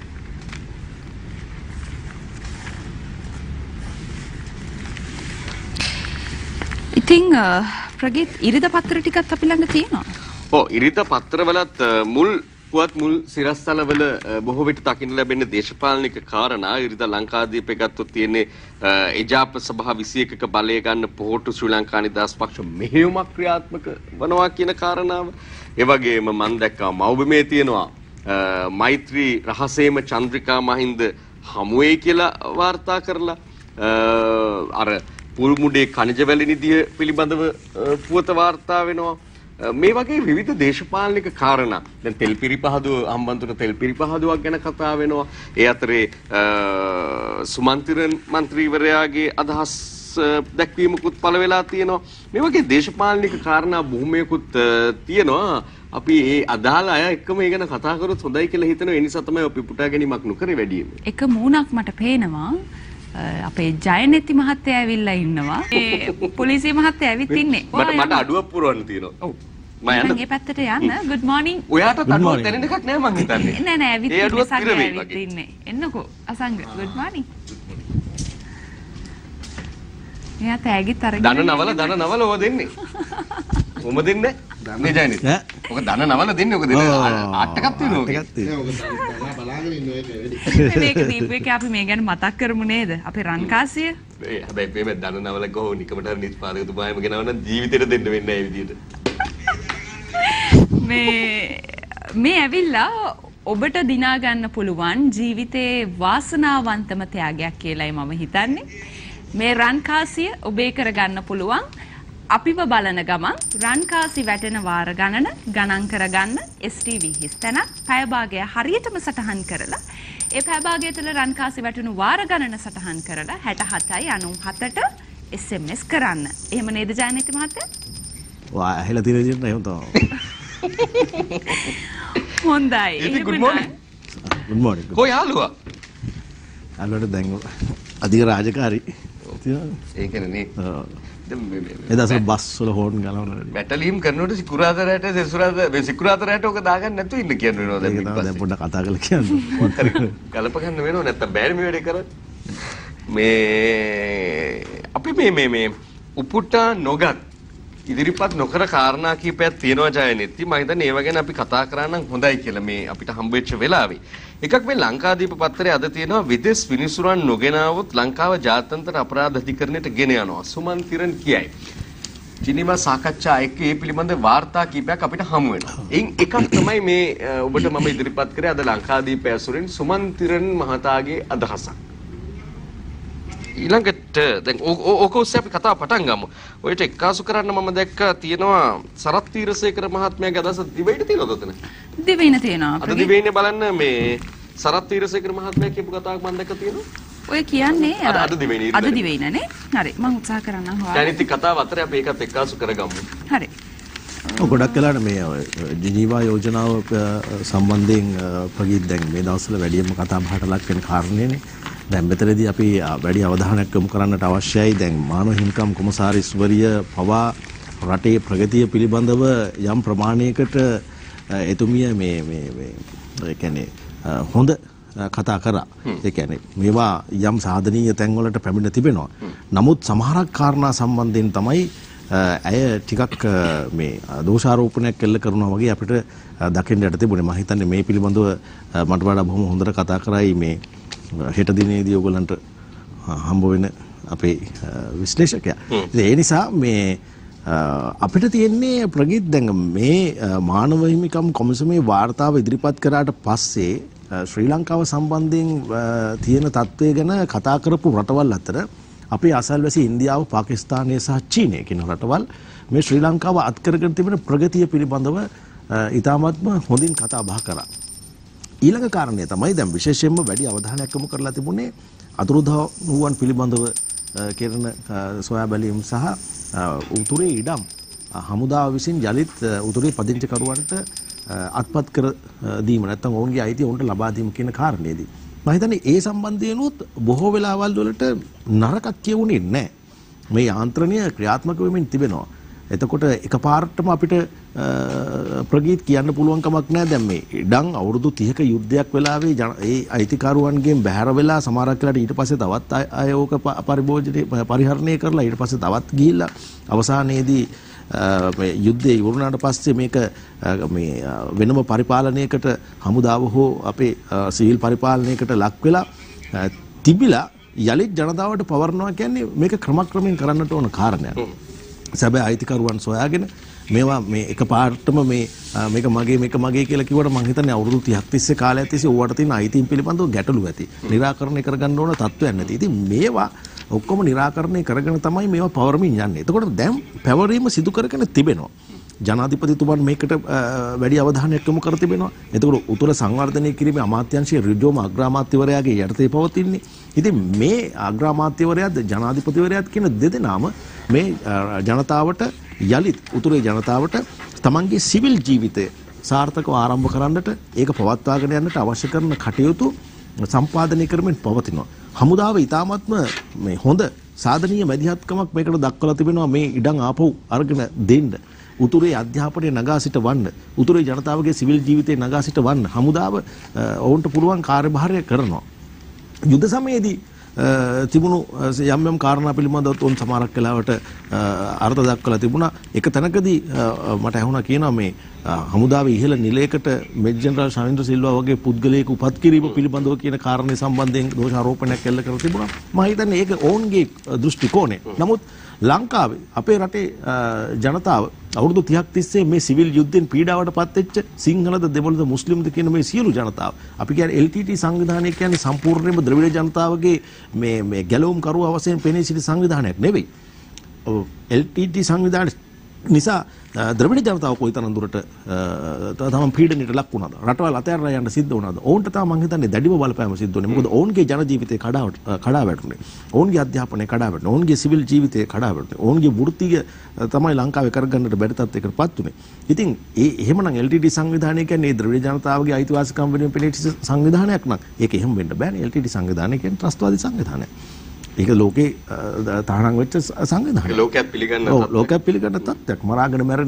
ඉතින් ප්‍රගීත් ඉරිදා පත්‍ර ටිකත් අපි ළඟ තියෙනවා. ඔව් ඉරිදා පත්‍රවලත් මුල් පුවත් මුල් සිරස්තලවල බොහෝ විට දකින්න ලැබෙන දේශපාලනික කාරණා ඉරිදා ලංකාදීපේ ගත්තොත් තියෙන්නේ එජාප සභා විසි එකක බලය ගන්න පොහොට්ටු ශ්‍රී ලංකා නිදහස් පක්ෂ මෙහෙයුමක් ක්‍රියාත්මක වනවා කියන කාරණාව. ඒ වගේම මම දැක්කා මව්බිමේ තියෙනවා මෛත්‍රී රහසේම චන්ද්‍රිකා මහින්ද හමුවේ කියලා වාර්තා කරලා අර පුල්මුඩේ කනිජ වැලි නිධිය පිළිබඳව පුවත වාර්තා වෙනවා. මේ වගේ විවිධ දේශපාලනික කාරණා. දැන් තෙල් පිරිපහදුව හම්බන්තොට තෙල් පිරිපහදුවක් ගැන කතා වෙනවා. ඒ අතරේ සුමන්තිරන් මන්ත්‍රීවරයාගේ අදහස් දැක්වීමකුත් පළ වෙලා තියෙනවා. මේ වගේ දේශපාලනික කාරණා බොහොමයකුත් තියෙනවා. අපි ඒ අදාළ අය එක්කම ඒ ගැන කතා කරොත් හොඳයි කියලා හිතනවා. ඒ නිසා තමයි අපි පුටා ගැනීමක් නොකරේ වැඩිම. එක මූණක් මට පේනවා. අපේ ජයනෙති මහත්තයා ඇවිල්ලා ඉන්නවා. ඒ පොලිසිය මහත්තයා ඇවිත් ඉන්නේ. මට මට අඩුවක් පුරවන්න තියෙනවා. ඔව්. මම යන්න. මේ පැත්තට යන්න. good morning. ඔයාට අඩුවක් දැනෙන එකක් නෑ මං හිතන්නේ. නෑ නෑ ඇවිත් ඉන්නේ. සංගය ඇවිත් ඉන්නේ. එන්නකෝ. Asanga good morning. මෙයා තෑගිත් අරගෙන දන නවල දන නවල ඔය දෙන්නේ. කොහොම දෙන්නේ? මේ ජයනෙති. ඔක දන නවල දෙන්නේ ඔක දෙන ආට්ටකක් තියෙනවා. ආට්ටකක් තියෙනවා. බලාගෙන ඉන්න එක වැඩි. මේක දීපේක අපි මේ ගැන මතක් කරමු නේද? අපේ රන්කාසිය. ඒ හැබැයි මේ දන නවල ගෝ නිකමට හරි නිෂ්පාදකතුමායම ගෙනවනම් ජීවිතේට දෙන්න වෙන්නේ නැහැ විදියට. මේ මේ ඇවිල්ලා ඔබට දිනා ගන්න පුළුවන් ජීවිතේ වාසනාවන්තම ත්‍යාගයක් කියලායි මම හිතන්නේ. මේ රන්කාසිය ඔබේ කරගන්න පුළුවන්. අපිව බලන ගමන් රන්කාසි වැටෙන වාර ගණන ගණන් කරගන්න එස් ටී වී හිස්තැන පැය භාගය හරියටම සටහන් කරලා ඒ පැය භාගය තුළ රන්කාසි වැටුණු වාර ගණන සටහන් කරලා හැට හතයි අනූහතට එස් එම් එස් කරන්න. එහෙම නේද ජයනෙති මහත්තයා? වා ඇහිලා තියෙන විදිහට එහෙම තමයි. හොඳයි. ඉතින් good morning. good morning. කොයි යාළුවා? යාළුවාට දැන් අධික රාජකාරී තියෙනවා. ඒ කියන්නේ නේ. ඒ දවස්වල බස් වල හෝන් ගලවනවා. වැටලීම් කරනකොට සිකුරාදරයට සෙසුරාද මේ සිකුරාදරයට ඔක දාගන්න නැතුව ඉන්න කියන වෙනවා දැන් ඒක තමයි දැන් පොඩ්ඩක් කතා කරලා කියන්නේ. ගලප ගන්න වෙනව නැත්තම් බෑරි මේ වැඩේ කරත්. මේ අපි මේ මේ මේ උපුටා නොගත් ඉදිරිපත් නොකර කාරණා කීපයක් තියෙනවා ජයනෙති. මම හිතන්නේ ඒව ගැන අපි කතා කරා නම් හොඳයි කියලා මේ අපිට හම්බෙච්ච වෙලාවේ. එකක් මේ ලංකාදීප පත්‍රයේ අද තියෙනවා විදේශ විනිසුරන් නොගෙන આવොත් ලංකාව ජාත්‍යන්තර අපරාධ අධිකරණයට ගෙන යනවා. සුමන්තිරන් කියයි. ජිනීවා සාකච්ඡා එක්ක මේ පිළිබඳ වාර්තා කීපයක් අපිට හමු වෙනවා. එයින් එකක් තමයි මේ ඔබට මම ඉදිරිපත් කරේ අද ලංකාදීප ඇසුරින් සුමන්තිරන් මහතාගේ අදහසක්. ඊළඟට දැන් ඕක ඔස්සේ අපි කතාව පටන් ගමු. ඔයට එක්කාසු කරන්න මම දැක්කා තියෙනවා සරත් තීරසේකර මහත්මයාගේ අදහස දිවයින තියෙනවද ඔතන? දිවයින තියෙනවා. අද දිවයිනේ බලන්න මේ සරත් තීරසේකර මහත්මයා කියපු කතාවක් මම දැක්ක තියෙනවා. ඔය කියන්නේ අද දිවයිනේ අද දිවයිනනේ. හරි මම උත්සාහ කරන්නම් හොයන්න. දැන් ඉතින් කතාව අතරේ අපි ඒකත් එක්කාසු කරගමු. හරි. ගොඩක් වෙලාට මේ ජිනීවා යෝජනාව සම්බන්ධයෙන් ප්‍රගීත් දැන් මේ දවස්වල වැඩියෙන්ම කතා බහට ලක් වෙන කාරණේනේ. දැන් මෙතනදී අපි වැඩි අවධානයක් යොමු කරන්නට අවශ්‍යයි. දැන් මානව හිමිකම් කොමසාරිස්වරිය පවා රටේ ප්‍රගතිය පිළිබඳව යම් ප්‍රමාණයකට එතුමිය මේ මේ මේ ඒ කියන්නේ හොඳ කතා කරා. ඒ කියන්නේ මේවා යම් සාධනීය තැන්වලට පැමිණ තිබෙනවා. නමුත් සමහරක් කාරණා සම්බන්ධයෙන් තමයි ඇය ටිකක් මේ දෝෂාරෝපණයක් කළ කරනවා වගේ අපිට දකින්න යට තිබුණේ. මම හිතන්නේ මේ පිළිබඳව මට වඩා බොහොම හොඳට කතා කරයි මේ හෙට දිනේදී ඔයගලන්ට හම්බ වෙන අපේ විශ්ලේෂකයා. ඒ නිසා මේ අපිට තියෙන්නේ ප්‍රගීත් දැන් මේ මානව හිමිකම් කොමිසමේ වාර්තාව ඉදිරිපත් කරාට පස්සේ ශ්‍රී ලංකාව සම්බන්ධයෙන් තියෙන තත්ත්වය ගැන කතා කරපු රටවල් අතර අපේ අසල්වැසි ඉන්දියාව, පාකිස්තානය සහ චීනය කියන රටවල් මේ ශ්‍රී ලංකාව අත් කරගෙන තිබෙන ප්‍රගතිය පිළිබඳව ඉතාමත්ම හොඳින් කතා බහ කරා. ඊළඟ කාරණය තමයි දැන් විශේෂයෙන්ම වැඩි අවධානයක් යොමු කරලා තිබුණේ අතුරුදහන් පිළිබඳව කරන සොයා බැලීම් සහ උතුරේ ඉඩම් හමුදාව විසින් යලිත් උතුරේ පදිංචිකරුවන්ට අත්පත් කර දීම නැත්නම් ඔවුන්ගේ අයිතිය ඔවුන්ට ලබා දීම කියන කාරණේදී මම හිතන්නේ ඒ සම්බන්ධයෙන්ුත් බොහෝ වෙලාවල් වලට නරකක් කියවුනේ නැහැ. මේ යාන්ත්‍රණය ක්‍රියාත්මක වෙමින් තිබෙනවා. එතකොට එකපාරටම අපිට ප්‍රගීත් කියන්න පුළුවන් කමක් නැහැ. දැන් මේ ඉඩම් අවුරුදු තිහක යුද්ධයක් වෙලාවේ ඒ අයිතිකරුවන්ගෙන් බැහැර වෙලා සමහරක් වෙලාට ඊට පස්සේ තවත් අය ඕක පරිභෝජනය පරිහරණය කරලා ඊට පස්සේ තවත් ගිහිල්ලා අවසානයේදී මේ යුද්ධය ඉවරුණාට පස්සේ මේක මේ වෙනම පරිපාලනයකට හමුදාව හෝ අපේ සිවිල් පරිපාලනයකට ලක් වෙලා තිබිලා යලිත් ජනතාවට පවරනවා කියන්නේ මේක ක්‍රමක්‍රමයෙන් කරන්නට ඕන කාරණයක්. සැබෑ අයිතිකරුවන් සොයාගෙන මේවා මේ එකපාරටම මේ මේක මගේ මේක මගේ කියලා කිව්වට මම හිතන්නේ අවුරුදු තිහක් තිස්සේ කාලයක් තිස්සේ ඕවට තියෙන අයිතීන් පිළිබඳව ගැටලු ඇති. निराකරණය කරගන්න ඕන තත්ත්වයක් නැති. ඉතින් මේවා ඔක්කොම निराකරණය කරගෙන තමයි මේවා පවරමින් යන්නේ. එතකොට දැන් පැවරීම සිදු කරගෙන තිබෙනවා. ජනාධිපතිතුමන් මේකට වැඩි අවධානයක් යොමු කර තිබෙනවා. එතකොට උතුර සංවර්ධනය කිරීමේ අමාත්‍යාංශයේ ඍජුවම අග්‍රාමාත්‍යවරයාගේ යටතේ පවතින්නේ. ඉතින් මේ අග්‍රාමාත්‍යවරයාද ජනාධිපතිවරයාත් කියන දෙදෙනාම මේ ජනතාවට යලිත් උතුරේ ජනතාවට තමන්ගේ සිවිල් ජීවිතය සාර්ථකව ආරම්භ කරන්නට ඒක පවත්වාගෙන යන්නට අවශ්‍ය කරන කටයුතු සම්පාදනය කරමින් පවතිනවා. හමුදාව ඉතාමත්ම මේ හොඳ සාධනීය මැදිහත්කමක් මේකට දක්වලා තිබෙනවා මේ ඉඩම් ආපහු අරගෙන දෙන්න. උතුරේ අධ්‍යාපනය නගා සිට වන්න, උතුරේ ජනතාවගේ සිවිල් ජීවිතය නගා සිට වන්න හමුදාව ඔවුන්ට පුළුවන් කාර්යභාරය කරනවා. යුද්ධ සමයේදී තිබුණු යම් යම් කාරණා පිළිබඳව උන් සමහරක් වෙලාවට අර්ථ දක්වලා තිබුණා. එක තැනකදී මට ඇහුණා කියනවා මේ හමුදාවේ ඉහළ නිලයකට මෙජර් ජෙනරල් ශාවින්ද්‍ර සිල්වා වගේ පුද්ගලයෙකු උපත් කිරීම පිළිබඳව කියන කාරණේ සම්බන්ධයෙන් දෝෂාරෝපණයක් කළ කර තිබුණා. මම හිතන්නේ ඒක ඔවුන්ගේ දෘෂ්ටි කෝණය. නමුත් ලංකාවේ අපේ රටේ ජනතාව අවුරුදු තිහක් තිස්සේ මේ සිවිල් යුද්ධෙන් පීඩාවට පත් වෙච්ච සිංහලද දෙමළද මුස්ලිම්ද කියන මේ සියලු ජනතාව අපි කියන්නේ එල් ටී ටී සංවිධානය කියන්නේ සම්පූර්ණයෙන්ම ද්‍රවිඩ ජනතාවගේ මේ මේ ගැලවුම් කරුවා වශයෙන් පෙනී සිටි සංවිධානයක් නෙවෙයි. එල් ටී ටී සංවිධානය නිසා ද්‍රවිඩ ජනතාව කොයිතරම් දුරට තමන් පීඩනයට ලක් වුණාද? රටවල් අතහැරලා යන්න සිද්ධ වුණාද? ඔවුන්ට තමයි මම හිතන්නේ දැඩිව බලපෑම සිද්ධ වුණේ. මොකද ඔවුන්ගේ ජන ජීවිතේ කඩා කඩා වැටුනේ. ඔවුන්ගේ අධ්‍යාපනය කඩා වැටුනේ. ඔවුන්ගේ සිවිල් ජීවිතේ කඩා වැටුනේ. ඔවුන්ගේ වෘත්තීය තමයි ලංකාවේ කරගන්නට බැරි තත්යකටපත් උනේ. ඉතින් ඒ එහෙමනම් එල් ටී ටී සංවිධානය කියන්නේ ද්‍රවිඩ ජනතාවගේ අයිතිවාසිකම් වෙනුවෙන් පෙළෙච්ච සංවිධානයක් නම් ඒක එහෙම වෙන්න බෑනේ. එල් ටී ටී සංවිධානය කියන්නේ ත්‍රස්තවාදී සංවිධානයක්. ඒක ලෝකේ තහනම් වෙච්ච සංවිධානයක්. ලෝකයක් පිළිගන්න ඔව් ලෝකයක් පිළිගන්න තත්ත්වයක්. මරාගෙන මැරෙන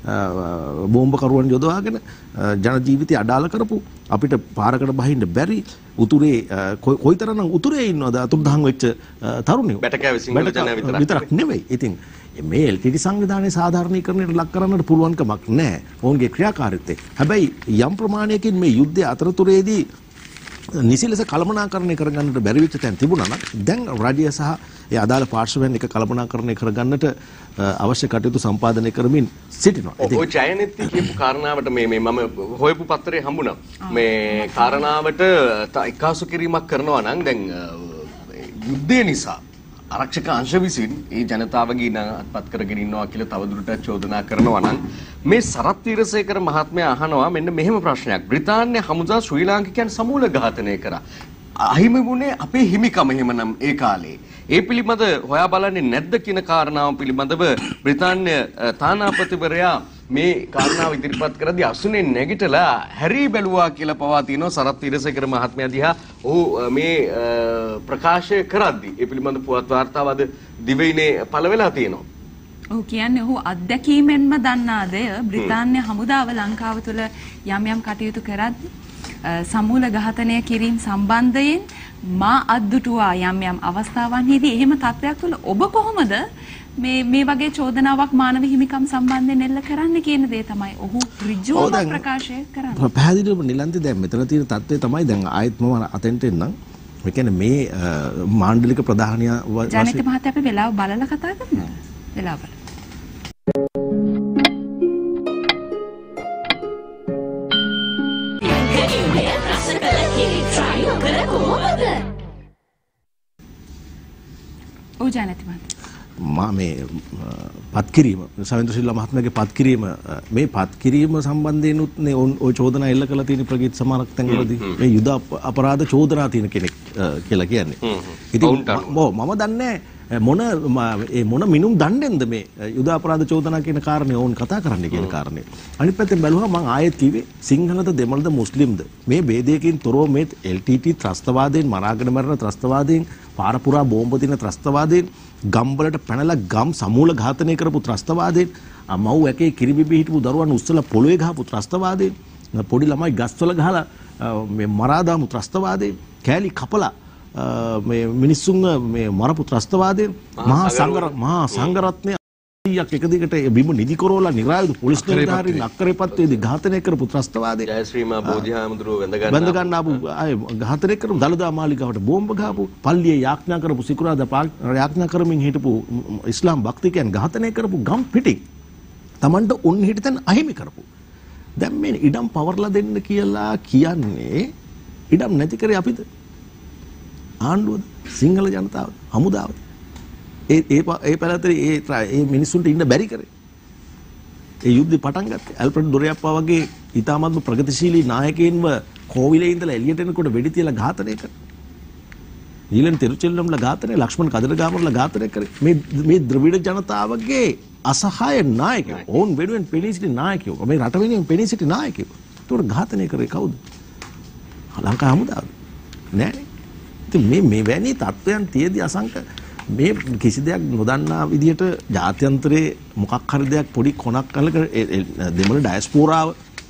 බෝම්බ කරුවන් යොදවාගෙන ජන ජීවිතය අඩාල කරපු අපිට පාරකට බහින්න බැරි උතුරේ කොයිතරම්නම් උතුරේ ඉන්නවද අතුරුදහන් වෙච්ච තරුණයෝ. බැටකෑවේ සිංහල ජනයා විතරක් නෙවෙයි. ඉතින් මේ එල් ටී ටී සංවිධානයේ සාධාරණීකරණයට ලක් කරන්නට පුළුවන් කමක් නැහැ. ඔවුන්ගේ ක්‍රියාකාරීත්වය. හැබැයි යම් ප්‍රමාණයකින් මේ යුද්ධය අතරතුරේදී නිසි ලෙස කළමනාකරණය කරගන්නට බැරි වෙච්ච තැන් තිබුණා නම් දැන් රජය සහ ඒ අදාළ පාර්ශවයන් එක කළමනාකරණය කරගන්නට අවශ්‍ය කටයුතු සම්පාදනය කරමින් සිටිනවා. ඔය ජයනෙත්ති කියපු කාරණාවට මේ මේ මම හොයපු පත්‍රයේ හම්බුණා. මේ කාරණාවට එක්කාසු කිරීමක් කරනවා නම් දැන් යුද්ධය නිසා ආරක්ෂක අංශ විසින් ඒ ජනතාවගේ අත්පත් කරගෙන ඉන්නවා කියලා තවදුරටත් චෝදනා කරනවා නම් මේ සරත් වීරසේකර මහත්මයා අහනවා මෙන්න මෙහෙම ප්‍රශ්නයක්. බ්‍රිතාන්‍ය හමුදා ශ්‍රී ලාංකිකයන් සමූල ඝාතනය කරා. අහිමි වුණේ අපේ හිමිකම එහෙමනම් ඒ කාලේ. ඒ පිළිබඳ හොයා බලන්නේ නැද්ද කියන කාරණාව පිළිබඳව බ්‍රිතාන්‍ය තානාපතිවරයා මේ කාරණාව ඉදිරිපත් කරද්දී අසුනේ නැගිටලා හැරී බැලුවා කියලා පවා තියෙනවා සරත් වීරසේකර මහත්මයා දිහා ඔහු මේ ප්‍රකාශය කරද්දී. ඒ පිළිබඳ පුවත් වාර්තාව අද දිවයිනේ පළ වෙලා තියෙනවා. ඔහු කියන්නේ ඔහු අත්දැකීමෙන්ම දන්නා දෙය බ්‍රිතාන්‍ය හමුදාව ලංකාව තුළ යම් යම් කටයුතු කරද්දී සමූල ඝාතනය කිරීම සම්බන්ධයෙන් මා අද්දුටුවා යම් යම් අවස්ථාවන්හිදී එහෙම තත්ත්වයක් තුළ ඔබ කොහොමද මේ මේ වගේ චෝදනාවක් මානව හිමිකම් සම්බන්ධයෙන් එල්ල කරන්න කියන දේ තමයි ඔහු ඍජුවම ප්‍රකාශය කරන්නේ. පැහැදිලිවම නිලන්ති දැන් මෙතන තියෙන තත්ත්වය තමයි දැන් ආයෙත් මම අතෙන්ට එන්නම්. ඒ කියන්නේ මේ මාණ්ඩලික ප්‍රධානිය ජනිත මහත්තයා අපි වෙලාව බලලා කතා කරමු. වෙලාව බලන්න. ඔව් ජනිත මහත්තයා මා මේ පත්කිරීම සවින්ද්‍ර ශිල්ලා මහත්මයාගේ පත්කිරීම මේ පත්කිරීම සම්බන්ධයෙන් උත් නේ ඔය චෝදනා එල්ල කළ තියෙන ප්‍රගීත් සමාරක් තැන්වලදී මේ යුද අපරාධ චෝදනා තියෙන කෙනෙක් කියලා කියන්නේ. ඉතින් ඔව් මම දන්නේ මොන ඒ මොන මිනුම් දණ්ඩෙන්ද මේ යුද අපරාධ චෝදනා කියන කාරණේ ඕන් කතා කරන්නේ කියන කාරණේ. අනිත් පැත්තෙන් බැලුවා මම ආයෙත් කිව්වේ සිංහලද දෙමළද මුස්ලිම්ද මේ ભેදයකින් තොරව මේ එල් ටී ටී ත්‍රස්තවාදයෙන් මරාගෙන මරන ත්‍රස්තවාදයෙන් පාර පුරා බෝම්බ දින ත්‍රස්තවාදයෙන් ගම්වලට පැනලා ගම් සමූල ඝාතනය කරපු ත්‍රස්තවාදයෙන් මව් ඇකේ කිරිබිබි හිටපු දරුවන් උස්සලා පොළොවේ ගහපු ත්‍රස්තවාදයෙන් පොඩි ළමයි ගස්වල ගහලා මේ මරා දාමු ත්‍රස්තවාදයෙන් කෑලි කපලා මේ මිනිස්සුන් මේ මරපු ත්‍රස්තවාදයෙන් මහා සංඝ මහා සංඝරත්නය යක් එක දිගට බිම නිදි කරෝලා නිරායුධ පොලිස් නිලධාරීන් අක්කරේපත්තේදී ඝාතනය කරපු ත්‍රස්තවාදයෙන් ජයශ්‍රීමා බෝධිහාමුදුරුව වැඳ ගන්න වැඳ ගන්න ආපු අය ඝාතනය කරපු දළදා මාලිගාවට බෝම්බ ගහපු පල්ලියේ යාඥා කරපු සිකුරාදා යාඥා කරමින් හිටපු ඉස්ලාම් භක්තිකයන් ඝාතනය කරපු ගම් පිටින් Tamanට උන් හිටිතන් අහිමි කරපු දැන් මේ ඉඩම් පවර්ලා දෙන්න කියලා කියන්නේ ඉඩම් නැති කරේ අපිද ආණ්ඩුවද සිංහල ජනතාවද හමුදාවද ඒ ඒ ඒ පැලතරේ ඒ ඒ මිනිස්සුන්ට ඉන්න බැරි කරේ. ඒ යුද්ධේ පටන් ගත්තේ ඇල්ෆ්‍රඩ් ඩොරියප්පා වගේ ඊටාමත්ම ප්‍රගතිශීලී නායකයින්ව කෝවිලේ ඉඳලා එළියට එනකොට වෙඩි තියලා ඝාතනය කරා. ඊළඟ තිරුචෙල්ලම්ලා ඝාතනය, ලක්ෂ්මන් කදරගාමරලා ඝාතනය කරේ. මේ මේ ද්‍රවිඩ ජනතාවගේ අසහාය නායකයෝ. ඕන් වෙනුවෙන් පෙනී සිටි නායකයෝ. මේ රට වෙනුවෙන් පෙනී සිටි නායකයෝ. ඒකට ඝාතනය කරේ කවුද? ලංකා හමුදාව. නෑනේ. ඉතින් මේ මේ වැනි තත්ත්වයන් තියේදී අසංක මේ කිසි දෙයක් නොදන්නා විදිහට ජාත්‍යන්තරයේ මොකක් හරි දෙයක් පොඩි කොනක් අල්ලක දෙමළ ඩයස්පෝරාව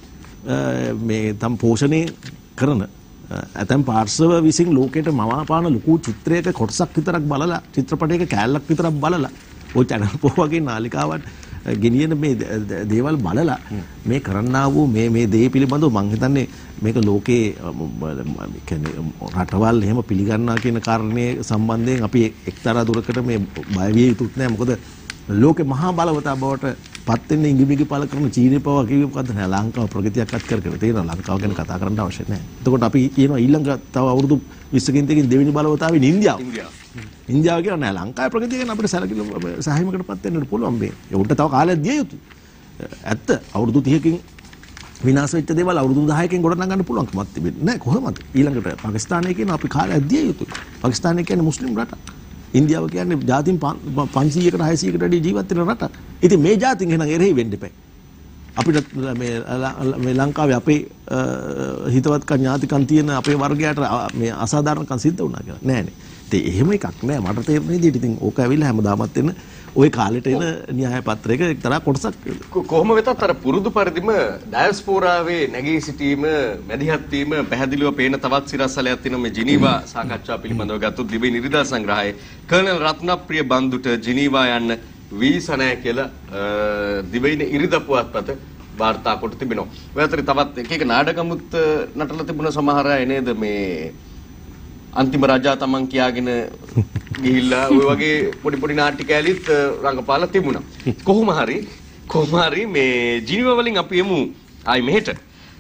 මේ තම පෝෂණය කරන ඇතැම් පාර්ශව විසින් ලෝකයට මවාපාන ලොකු චිත්‍රයක කොටසක් විතරක් බලලා චිත්‍රපටයක කෑල්ලක් විතරක් බලලා ඔය චැනල් පො වගේ නාලිකාවන් ගෙනියන මේ දේවල් බලලා මේ කරන්නා වූ මේ මේ දේ පිළිබඳව මම හිතන්නේ මේක ලෝකේ කියන්නේ රටවල් එහෙම පිළිගන්නවා කියන කාරණේ සම්බන්ධයෙන් අපි එක්තරා දුරකට මේ බය විය යුතුත් නැහැ. මොකද ලෝකේ මහා බලවතා බවට පත් වෙන්නේ ඉඟිමිගි පළ කරන චීනය පවා කිව්වේ මොකද්ද නෑ ලංකාව ප්‍රගතියක් අත් කරගෙන තියෙනවා. ලංකාව ගැන කතා කරන්න අවශ්‍ය නැහැ. එතකොට අපි කියනවා ඊළඟ තව අවුරුදු විස්සකින් දෙකකින් දෙවෙනි බලවතාවේ ඉන්දියාව. ඉන්දියාව කියන නෑ ලංකාවේ ප්‍රගතිය ගැන අපිට සැලකිලි සාහිමකටපත් වෙන්නට පුළුවන් මේ. ඒ උන්ට තව කාලයක් දිය යුතුයි. ඇත්ත අවුරුදු තිහකින් විනාශ වෙච්ච දේවල් අවුරුදු දහයකින් ගොඩනගන්න පුළුවන්කමක් තිබෙන්නේ නැහැ කොහොමද? ඊළඟට පාකිස්තානය කියන අපි කාලයක් දිය යුතුයි. පාකිස්තානය කියන්නේ මුස්ලිම් රටක්. ඉන්දියාව කියන්නේ ජාතීන් පන්සීයකට හයසීයකට වැඩි ජීවත් වෙන රටක්. ඉතින් මේ ජාතීන් එහෙනම් එරෙහි වෙන්න එපා. අපිට මේ මේ ලංකාවේ අපේ හිතවත්කම් ඥාතිකම් තියෙන අපේ වර්ගයට මේ අසාධාරණකම් සිද්ධ වුණා කියලා. නෑනේ. ඉතින් එහෙම එකක් නෑ මට තේරෙන විදිහට. ඉතින් ඕක ඇවිල්ලා හැමදාමත් එන ওই කාලෙට එන න්‍යාය පත්‍රයක එක්තරා කොටසක් කොහොම වෙතත් අර පුරුදු පරිදිම ඩයස්පෝරාවේ නැගී සිටීම මැදිහත් වීම පැහැදිලිව පේන තවත් සිරස්සලයක් තියෙනවා මේ ජිනීවා සාකච්ඡා පිළිබඳව ගත්තොත් දිවි නිරිදා සංග්‍රහයේ කර්නල් රත්නප්‍රිය බන්දුට ජිනීවා යන්න වීසා නැහැ කියලා දිවයින ඉරිදා පුවත්පත වාර්තා කොට තිබෙනවා. ඔය අතරේ තවත් එක එක නාටකමුත් නටලා තිබුණ සමහර අය නේද මේ අන්තිම රජා තමන් කියාගෙන ගිහිල්ලා ඔය වගේ පොඩි පොඩි නාට්‍ය කැලිත් රංගපාලා තිබුණා. කොහොම හරි කොහොම හරි මේ ජිනීවා වලින් අපි යමු ආයි මෙහෙට.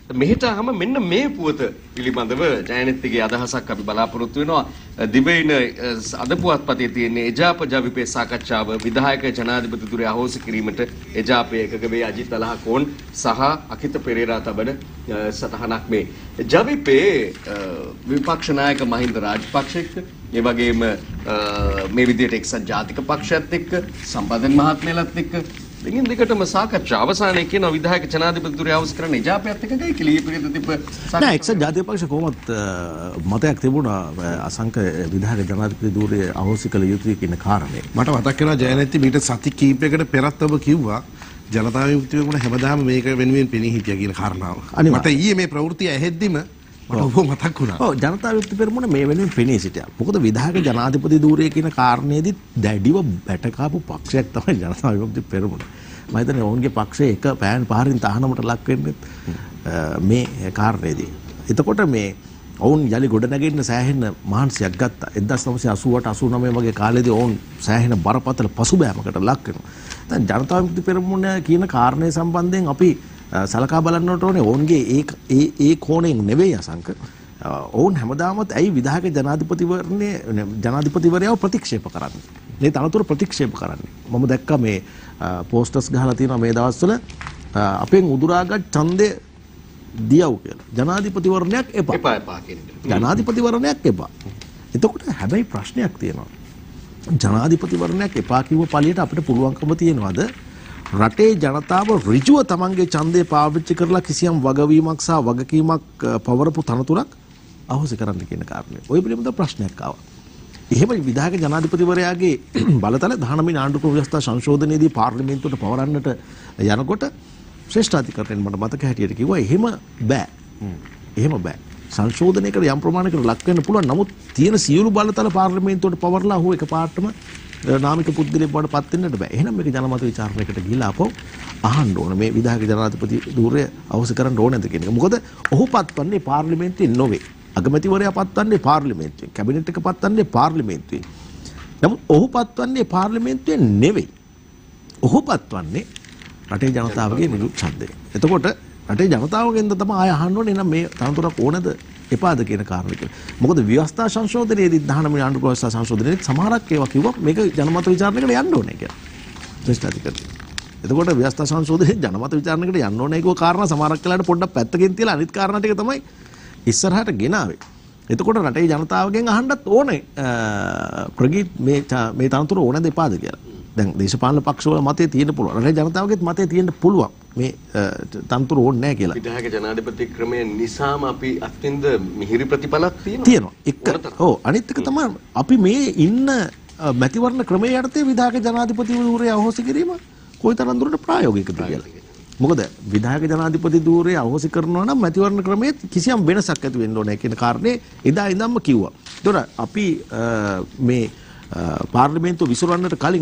මෙහෙට ආවම මෙන්න මේ පුවත පිළිබඳව ජයනෙත්තිගේ අදහසක් අපි බලාපොරොත්තු වෙනවා. දිවයින අද පුවත්පතේ තියෙන එජාප ජවිපේ සාකච්ඡාව විධායක ජනාධිපති ධුරය අහෝසි කිරීමට එජාපයේ එකක වේ අජිත් අලහකෝන් සහ අකිත පෙරේරා තබන සටහනක් මේ. ජවිපේ විපක්ෂ නායක මහින්ද රාජපක්ෂ එක්ක ඒ වගේම මේ විදිහට එක්සත් ජාතික පක්ෂයත් එක්ක සම්බන්ධන් මහත්මයාලත් එක්ක දෙකින් දෙකටම සාකච්ඡා අවසානයේ කියන විධායක ජනාධිපති ධුරය අවශ්‍ය කරන එජාපයත් එක්ක ගයි කියලා ඊපෙරේද තිබ්බ නෑ එක්සත් ජාතික පක්ෂ කොහොමත් මතයක් තිබුණා අසංක විධායක ජනාධිපති ධුරය අවශ්‍ය කළ යුතුයි කියන කාරණේ. මට මතක් වෙනවා ජයනැති මීට සති කීපයකට පෙරත් ඔබ කිව්වා ජනතා විමුක්ති පෙරමුණ හැමදාම මේක වෙනුවෙන් පෙනී හිටියා කියන කාරණාව. මට ඊයේ මේ ප්‍රවෘත්තිය ඇහෙද්දිම මට ඔබ මතක් වුණා. ඔව් ජනතා විමුක්ති පෙරමුණ මේ වෙනුවෙන් පෙනී සිටියා. මොකද විධායක ජනාධිපති ධුරය කියන කාරණේදී දැඩිව බැටකාපු පක්ෂයක් තමයි ජනතා විමුක්ති පෙරමුණ. මම හිතන්නේ ඔවුන්ගේ පක්ෂයේ එක පෑන් පහරින් තහනමට ලක් වෙන්නේ මේ කාරණේදී. එතකොට මේ ඔවුන් යලි ගොඩ නැගෙන්න සෑහෙන මහන්සියක් ගත්තා. එක්දාස් නවසිය අසූඅට අසූනවය වගේ කාලෙදී ඔවුන් සෑහෙන බරපතල පසුබෑමකට ලක් වෙනවා. දැන් ජනතා විමුක්ති පෙරමුණ කියන කාරණේ සම්බන්ධයෙන් අපි සලකා බලන්නට ඕනේ ඔවුන්ගේ ඒ ඒ ඒ කෝණයෙන් නෙවෙයි අසංක. ඔවුන් හැමදාමත් ඇයි විධායක ජනාධිපතිවරණේ ජනාධිපතිවරයාව ප්‍රතික්ෂේප කරන්නේ? මේ තනතුර ප්‍රතික්ෂේප කරන්නේ. මම දැක්කා මේ පෝස්ටර්ස් ගහලා තියෙනවා මේ දවස්වල අපෙන් උදුරාගත් ඡන්දය දියව් කියලා. ජනාධිපතිවරණයක් එපා. එපා එපා කියන්නේ. ජනාධිපතිවරණයක් එපා. එතකොට හැබැයි ප්‍රශ්නයක් තියෙනවා. ජනාධිපතිවරණයක් එපා කිව්ව පළියට අපිට පුළුවන්කම තියෙනවද රටේ ජනතාව ඍජුව තමන්ගේ ඡන්දය පාවිච්චි කරලා කිසියම් වගවීමක් සහ වගකීමක් පවරපු තනතුරක් අහෝසි කරන්න කියන කාරණේ. ওই පිළිබඳ ප්‍රශ්නයක් ආවා. එහෙම විධායක ජනාධිපතිවරයාගේ බලතල දහනවය ආණ්ඩුක්‍රම ව්‍යවස්ථා සංශෝධනයේදී පාර්ලිමේන්තුවට පවරන්නට යනකොට ශ්‍රේෂ්ඨාධිකරණයෙන් මට මතක හැටියට කිව්වා එහෙම බෑ. එහෙම බෑ. සංශෝධනයකට යම් ප්‍රමාණයකට ලක් වෙන්න පුළුවන්. නමුත් තියෙන සියලු බලතල පාර්ලිමේන්තුවට පවරලා හෝ එකපාරටම නාමික පුද්ගලයෙක් බවට පත් වෙන්නට බෑ. එහෙනම් මේක ජනමත විචාරණයකට ගිහිලා අපෝ අහන්න ඕන මේ විධායක ජනාධිපති ධුරය අවශ්‍ය කරන්න ඕනද කියන එක. මොකද ඔහු පත්වන්නේ පාර්ලිමේන්තුවේ නොවේ. අගමැතිවරයා පත්වන්නේ පාර්ලිමේන්තුවේ. කැබිනට් එක පත්වන්නේ පාර්ලිමේන්තුවේ. නමුත් ඔහු පත්වන්නේ පාර්ලිමේන්තුවේ නෙවෙයි. ඔහු පත්වන්නේ රටේ ජනතාවගේ නිලු ඡන්දය. එතකොට රටේ ජනතාවගෙන්ද තමයි ආය අහන්න ඕනේ එහෙනම් මේ තනතුරක් ඕනද එපාද කියන කාරණේ කියලා. මොකද ව්‍යවස්ථා සංශෝධනයේදී දහනවය ආණ්ඩුක්‍රම ව්‍යවස්ථා සංශෝධනයේදී සමහරක් ඒවා කිව්වා මේක ජනමත විචාරණයකට යන්න ඕනේ කියලා. ශ්‍රේෂ්ඨාධිකරණය. එතකොට ව්‍යවස්ථා සංශෝධනයේ ජනමත විචාරණයකට යන්න ඕනේ කියව කාරණා සමහරක් වෙලාවට පොඩ්ඩක් පැත්තකින් තියලා අනිත් කාරණා ටික තමයි ඉස්සරහට ගෙනාවේ. එතකොට රටේ ජනතාවගෙන් අහන්නත් ඕනේ ප්‍රගීත් මේ මේ තනතුර ඕනද එපාද කියලා. දැන් දේශපාලන පක්ෂවල මතය තියෙන්න පුළුවන්. රටේ ජනතාවගේත් මතය තියෙන්න පුළුවන්. මේ තනතුර ඕනේ නැහැ කියලා. විධායක ජනාධිපති ක්‍රමය නිසාම අපි අත්විඳ මිහිරි ප්‍රතිඵලක් තියෙනවා. තියෙනවා. එක ඔව් අනිත් එක තමයි අපි මේ ඉන්න මැතිවරණ ක්‍රමයේ යටතේ විධායක ජනාධිපති ධුරය අහෝසි කිරීම කොයිතරම් දුරට ප්‍රායෝගිකද කියලා. මොකද විධායක ජනාධිපති ධුරය අහෝසි කරනවා නම් මැතිවරණ ක්‍රමයේ කිසියම් වෙනසක් ඇති වෙන්න ඕනේ කියන කාරණේ එදා ඉඳන්ම කිව්වා. ඒතොර අපි මේ පාර්ලිමේන්තුව විසුරන්නට කලින්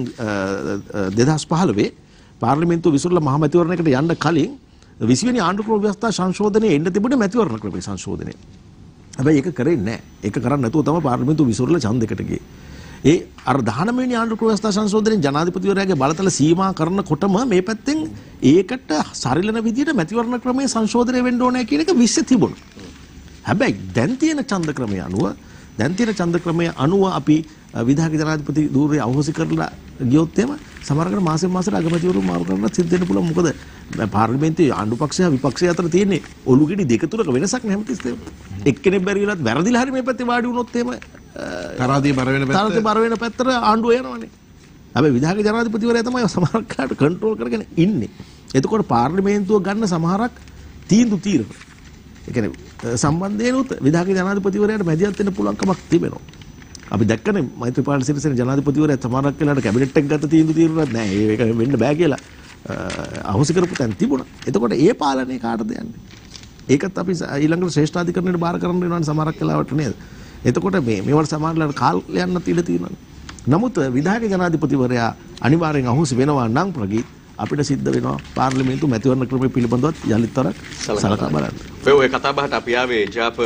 දෙදහස් පහළොවේ පාර්ලිමේන්තුව විසුරලා මහ මැතිවරණයකට යන්න කලින් විසි වෙනි ආණ්ඩුක්‍රම ව්‍යවස්ථා සංශෝධනයේ එන්න තිබුණේ මැතිවරණ ක්‍රමයේ සංශෝධනය. හැබැයි ඒක කරේ නැහැ. ඒක කරන්නේ නැතුව තමයි පාර්ලිමේන්තුව විසුරලා ඡන්දයකට ගියේ. ඒ අර දහනවය වෙනි ආණ්ඩුක්‍රම ව්‍යවස්ථා සංශෝධනයෙන් ජනාධිපතිවරයාගේ බලතල සීමා කරනකොටම මේ පැත්තෙන් ඒකට සරිලන විදියට මැතිවරණ ක්‍රමයේ සංශෝධනය වෙන්න ඕනේ කියන එක විශ්ය තිබුණා. හැබැයි දැන් තියෙන ඡන්ද ක්‍රමය අනුව දැන් තියෙන ඡන්ද ක්‍රමය අනුව අපි විධායක ජනාධිපති ධුරය අවශ්‍ය කරලා ගියොත් එම සමහරකට මාසෙන් මාසෙට අගමැතිවරු මාරු කරන්න සිද්ධ වෙන්න පුළුවන්. මොකද පාර්ලිමේන්තුවේ ආණ්ඩු පක්ෂය විපක්ෂය අතර තියෙන්නේ ඔලුගෙඩි දෙක තුනක වෙනසක් නේ හැමතිස්සෙම. එක්කෙනෙක් බැරි වෙලත් වැරදිලා හරි මේ පැත්තේ වාඩි වුණොත් එහෙම තරාදිය බර වෙන පැත්ත තරාදිය බර වෙන පැත්තට ආණ්ඩුව යනවනේ. හැබැයි විධායක ජනාධිපතිවරයා තමයි සමහරකට කන්ට්‍රෝල් කරගෙන ඉන්නේ. එතකොට පාර්ලිමේන්තුව ගන්න සමහරක් තීන්දුව తీරන. ඒ කියන්නේ සම්බන්ධයෙන්ුත් විධායක ජනාධිපතිවරයාට මැදිහත් වෙන්න පුළුවන්කමක් තිබෙනවා. අපි දැක්කනේ මෛත්‍රීපාල සිරිසේන ජනාධිපතිවරයා සමහරක් වෙලාවට කැබිනට් එක ගත්ත තීන්දුව తీරුණත් නෑ. ඒක වෙන්න බෑ කියලා අහෝසි කරපු තැන් තිබුණා. එතකොට ඒ පාලනේ කාටද යන්නේ? ඒකත් අපි ඊළඟට ශ්‍රේෂ්ඨාධිකරණයට බාර කරන්න වෙනවනේ සමහරක් වෙලාවට නේද? එතකොට මේ මේවට සමහරවල්ලාට කාල් යන්නත් ඉඩ තියෙනවා. නමුත් විධායක ජනාධිපතිවරයා අනිවාර්යෙන් අහෝසි වෙනවා නම් ප්‍රගීත් අපිට සිද්ධ වෙනවා පාර්ලිමේන්තු මැතිවරණ ක්‍රමය පිළිබඳව යලිත් වරක් සලකා බලන්න. ඔය කතා බහට අපි ආවේ ජාප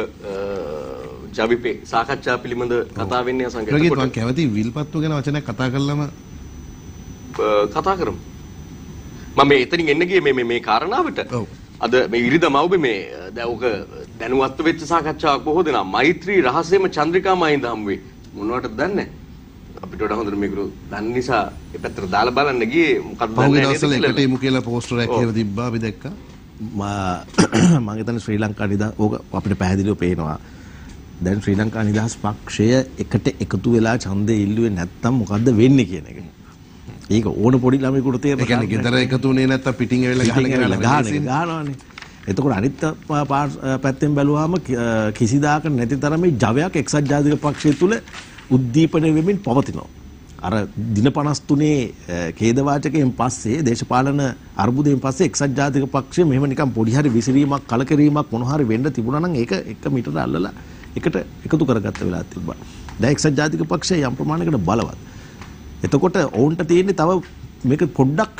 ජවිපේ සාකච්ඡා පිළිබඳ කතා වෙන්නේ අසංගත. ප්‍රගීත් මම කැමති විල්පත්තු ගැන වචනයක් කතා කළාම කතා කරමු. මම මේ එතනින් එන්න ගියේ මේ මේ මේ කාරණාවට. ඔව්. අද මේ ඉරිදා මව්බිමේ දැන් ඔක දැනුවත් වෙච්ච සාකච්ඡාවක් බොහෝ දෙනා මෛත්‍රී රහසේම චන්ද්‍රිකා මහින්ද හම්බුවේ මොනවටද දන්නේ අපිට වඩා හොඳට මේක දන්න නිසා ඒ පැත්තට දාලා බලන්න ගියේ මොකක්ද දන්නේ නැහැ නේද එකට එමු කියලා පෝස්ටර් එකක් කියලා තිබ්බා අපි දැක්කා මම හිතන්නේ ශ්‍රී ලංකා නිදහස් ඕක අපිට පැහැදිලිව පේනවා දැන් ශ්‍රී ලංකා නිදහස් පක්ෂය එකට එකතු වෙලා ඡන්දය ඉල්ලුවේ නැත්තම් මොකද්ද වෙන්නේ කියන එක. ඒක ඕන පොඩි ළමයෙකුට තේරෙන්න. ඒ කියන්නේ ගෙදර එකතු වෙන්නේ නැත්තම් පිටින් ඇවිල්ලා ගහන ගහනවානේ. එතකොට අනිත් පැත්තෙන් බැලුවාම කිසිදාක නැති තරමේ ජවයක් එක්සත් ජාතික පක්ෂය තුල උද්දීපනය වෙමින් පවතිනවා. අර දින පනස් තුනේ ඛේදවාචකයෙන් පස්සේ දේශපාලන අර්බුදයෙන් පස්සේ එක්සත් ජාතික පක්ෂය මෙහෙම නිකන් පොඩි හරි විසිරීමක් කලකිරීමක් මොන හරි වෙන්න තිබුණා නම් ඒක එක මීටර අල්ලලා එකට එකතු කරගත්ත වෙලාවක් තිබ්බා. දැන් එක්සත් ජාතික පක්ෂය යම් ප්‍රමාණයකට බලවත්. එතකොට ඔවුන්ට තියෙන්නේ තව මේක පොඩ්ඩක්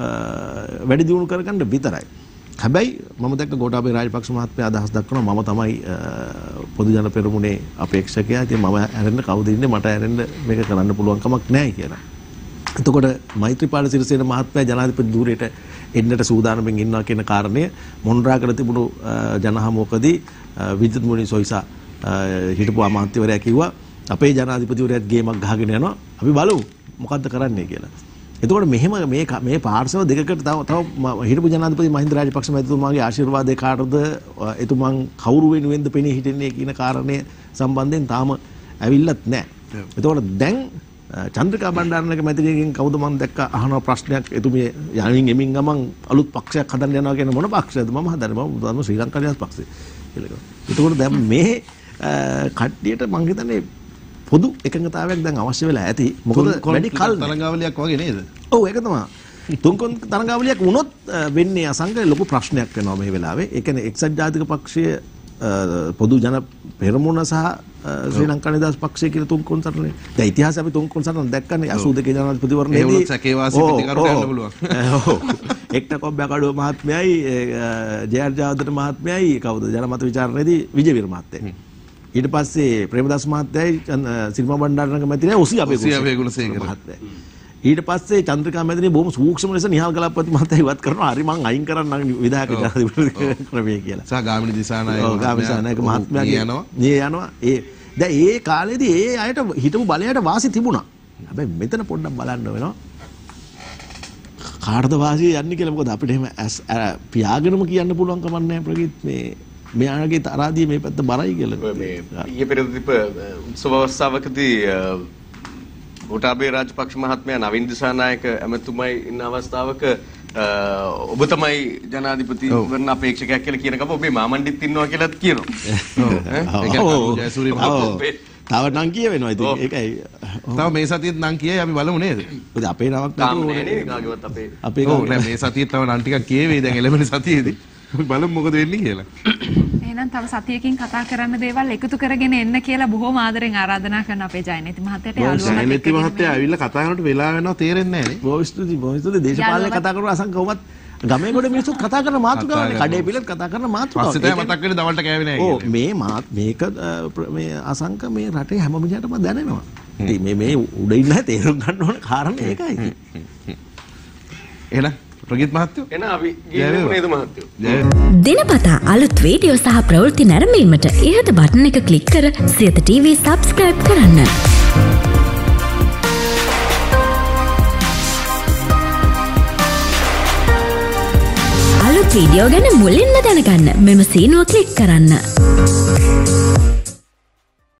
වැඩි දියුණු කරගන්න විතරයි. හැබැයි මම දැක්ක ගෝඨාභය රාජපක්ෂ මහත්මයා අදහස් දක්වනවා මම තමයි පොදු ජන පෙරමුණේ අපේක්ෂකයා. ඉතින් මම හැරෙන්න කවුද ඉන්නේ මට හැරෙන්න මේක කරන්න පුළුවන් කමක් නැහැ කියලා. එතකොට මෛත්‍රීපාල සිරිසේන මහත්මයා ජනාධිපති ධූරයට එන්නට සූදානම්ෙන් ඉන්නවා කියන කාරණය මොන්රාගල තිබුණු ජනහමුවකදී විද්‍යුත් මුනි සොයිසා හිටපු අමාත්‍යවරයා කිව්වා අපේ ජනාධිපතිවරයාත් ගේමක් ගහගෙන යනවා අපි බලමු මොකද්ද කරන්නේ කියලා. එතකොට මෙහෙම මේ මේ පාර්ශව දෙකකට තව තව හිටපු ජනාධිපති මහින්ද රාජපක්ෂ මැතිතුමාගේ ආශිර්වාදේ කාටද එතුමන් කවුරු වෙනුවෙන්ද පෙනී හිටින්නේ කියන කාරණය සම්බන්ධයෙන් තාම ඇවිල්ලත් නැහැ. එතකොට දැන් චන්ද්‍රිකා බණ්ඩාරනායක මැතිණියකින් කවුද මම දැක්ක අහන ප්‍රශ්නයක් එතුමිය යමින් එමින් ගමන් අලුත් පක්ෂයක් හදන්න යනවා කියන මොන පක්ෂයද මම හදන්නේ මම දන්නවා ශ්‍රී ලංකා නිදහස් පක්ෂය කියලා. එතකොට දැන් මේ කට්ටියට මම හිතන්නේ පොදු එකඟතාවයක් දැන් අවශ්‍ය වෙලා ඇති. මොකද වැඩි කල් තරංගාවලියක් වගේ නේද? ඔව් ඒක තමයි. තුන්කොන් තරංගාවලියක් වුණොත් වෙන්නේ අසංක ලොකු ප්‍රශ්නයක් වෙනවා මේ වෙලාවේ. ඒ කියන්නේ එක්සත් ජාතික පක්ෂයේ පොදු ජන පෙරමුණ සහ ශ්‍රී ලංකා නිදහස් පක්ෂය කියලා තුන්කොන් සටනේ. දැන් ඉතිහාසය අපි තුන්කොන් සටන දැක්කනේ අසූ දෙකේ ජනාධිපතිවරණයේදී. ඒ වුණත් සැකේ වාසි ප්‍රතිකරට යන්න පුළුවන්. ඔව්. එක්ටා කොබ්බකඩුව මහත්මයයි ජේ.ආර්. ජාවදර මහත්මයයි කවුද ජනමත විචාරණයේදී විජේවීර මහත්තයා. ඊට පස්සේ ප්‍රේමදාස මහත්තයයි සිරිමා බණ්ඩාරනායක මැතිණිය ඔසි අපේකුලසේකර මහත්තයා. ඊට පස්සේ චන්ද්‍රිකා මැතිණිය බොහොම සූක්ෂම ලෙස නිහාල් ගලප්පති මහත්තයා ඉවත් කරනවා. හරි මං අයින් කරන්නම් විධායක ජනාධිපති ක්‍රමයේ කියලා. සහ ගාමිණී දිසානායක ඔව් ගාමිණී දිසානායක මහත්මයා යනවා. නිය යනවා. ඒ දැන් ඒ කාලේදී ඒ අයට හිටපු බලයට වාසි තිබුණා. හැබැයි මෙතන පොඩ්ඩක් බලන්න වෙනවා. කාටද වාසිය යන්නේ කියලා මොකද අපිට එහෙම පියාගෙනම කියන්න පුළුවන් කමක් නැහැ ප්‍රගීත් මේ මෙයාගේ තරාදිය මේ පැත්ත බරයි කියලා. මේ ඊයේ පෙරේද තිබ්බ උත්සව අවස්ථාවකදී ගෝඨාභය රාජපක්ෂ මහත්මයා නවීන් දිසානායක ඇමතුමයි ඉන්න අවස්ථාවක ඔබ තමයි ජනාධිපතිවරණ අපේක්ෂකයෙක් කියලා කියන ගම ඔබේ මාමණ්ඩිත් ඉන්නවා කියලාත් කියනවා. ඔව් ජයසූරිය මහත්මයා තව නම් කියවෙනවා. ඉතින් ඒකයි තව මේ සතියේත් නම් කියයි අපි බලමු නේද? මොකද අපේ නමක් නෑ නේද කාගේවත් අපේ අපේ ඔව් නෑ මේ සතියේත් තව නම් ටිකක් කියවේ දැන් එළවෙන සතියේදී. අපි බලමු මොකද වෙන්නේ කියලා. එහෙනම් තව සතියකින් කතා කරන්න දේවල් එකතු කරගෙන එන්න කියලා බොහොම ආදරෙන් ආරාධනා කරන අපේ ජයනේති මහත්තයාට යාළුවෝ ජයනේති මහත්තයා ඇවිල්ලා කතා කරනකොට වෙලා වෙනවා තේරෙන්නේ නැහැ නේ. බොහොම ස්තුතියි බොහොම ස්තුතියි දේශපාලනේ කතා කරන අසං කවමත් ගමේ ගොඩ මිනිස්සුත් කතා කරන මාතෘකාවනේ කඩේ පිළත් කතා කරන මාතෘකාව. පස්සේ තමයි මතක් වෙන්නේ දවල්ට කෑවේ නැහැ කියලා. ඔව් මේ මේක මේ අසංක මේ රටේ හැම මිනිහටම දැනෙනවා. ඉතින් මේ මේ උඩ ඉන්න තේරුම් ගන්න ඕන කාරණා ඒකයි. එහෙනම් ප්‍රගීත් මහත්තයෝ එන අපි ගියේ නේද මහත්තයෝ? දිනපතා අලුත් වීඩියෝ සහ ප්‍රවෘත්ති නැරඹීමට ඉහත බටන් එක ක්ලික් කර සියත ටීවී සබ්ස්ක්‍රයිබ් කරන්න. අලුත් වීඩියෝ ගැන මුලින්ම දැනගන්න මෙම සීනුව ක්ලික් කරන්න.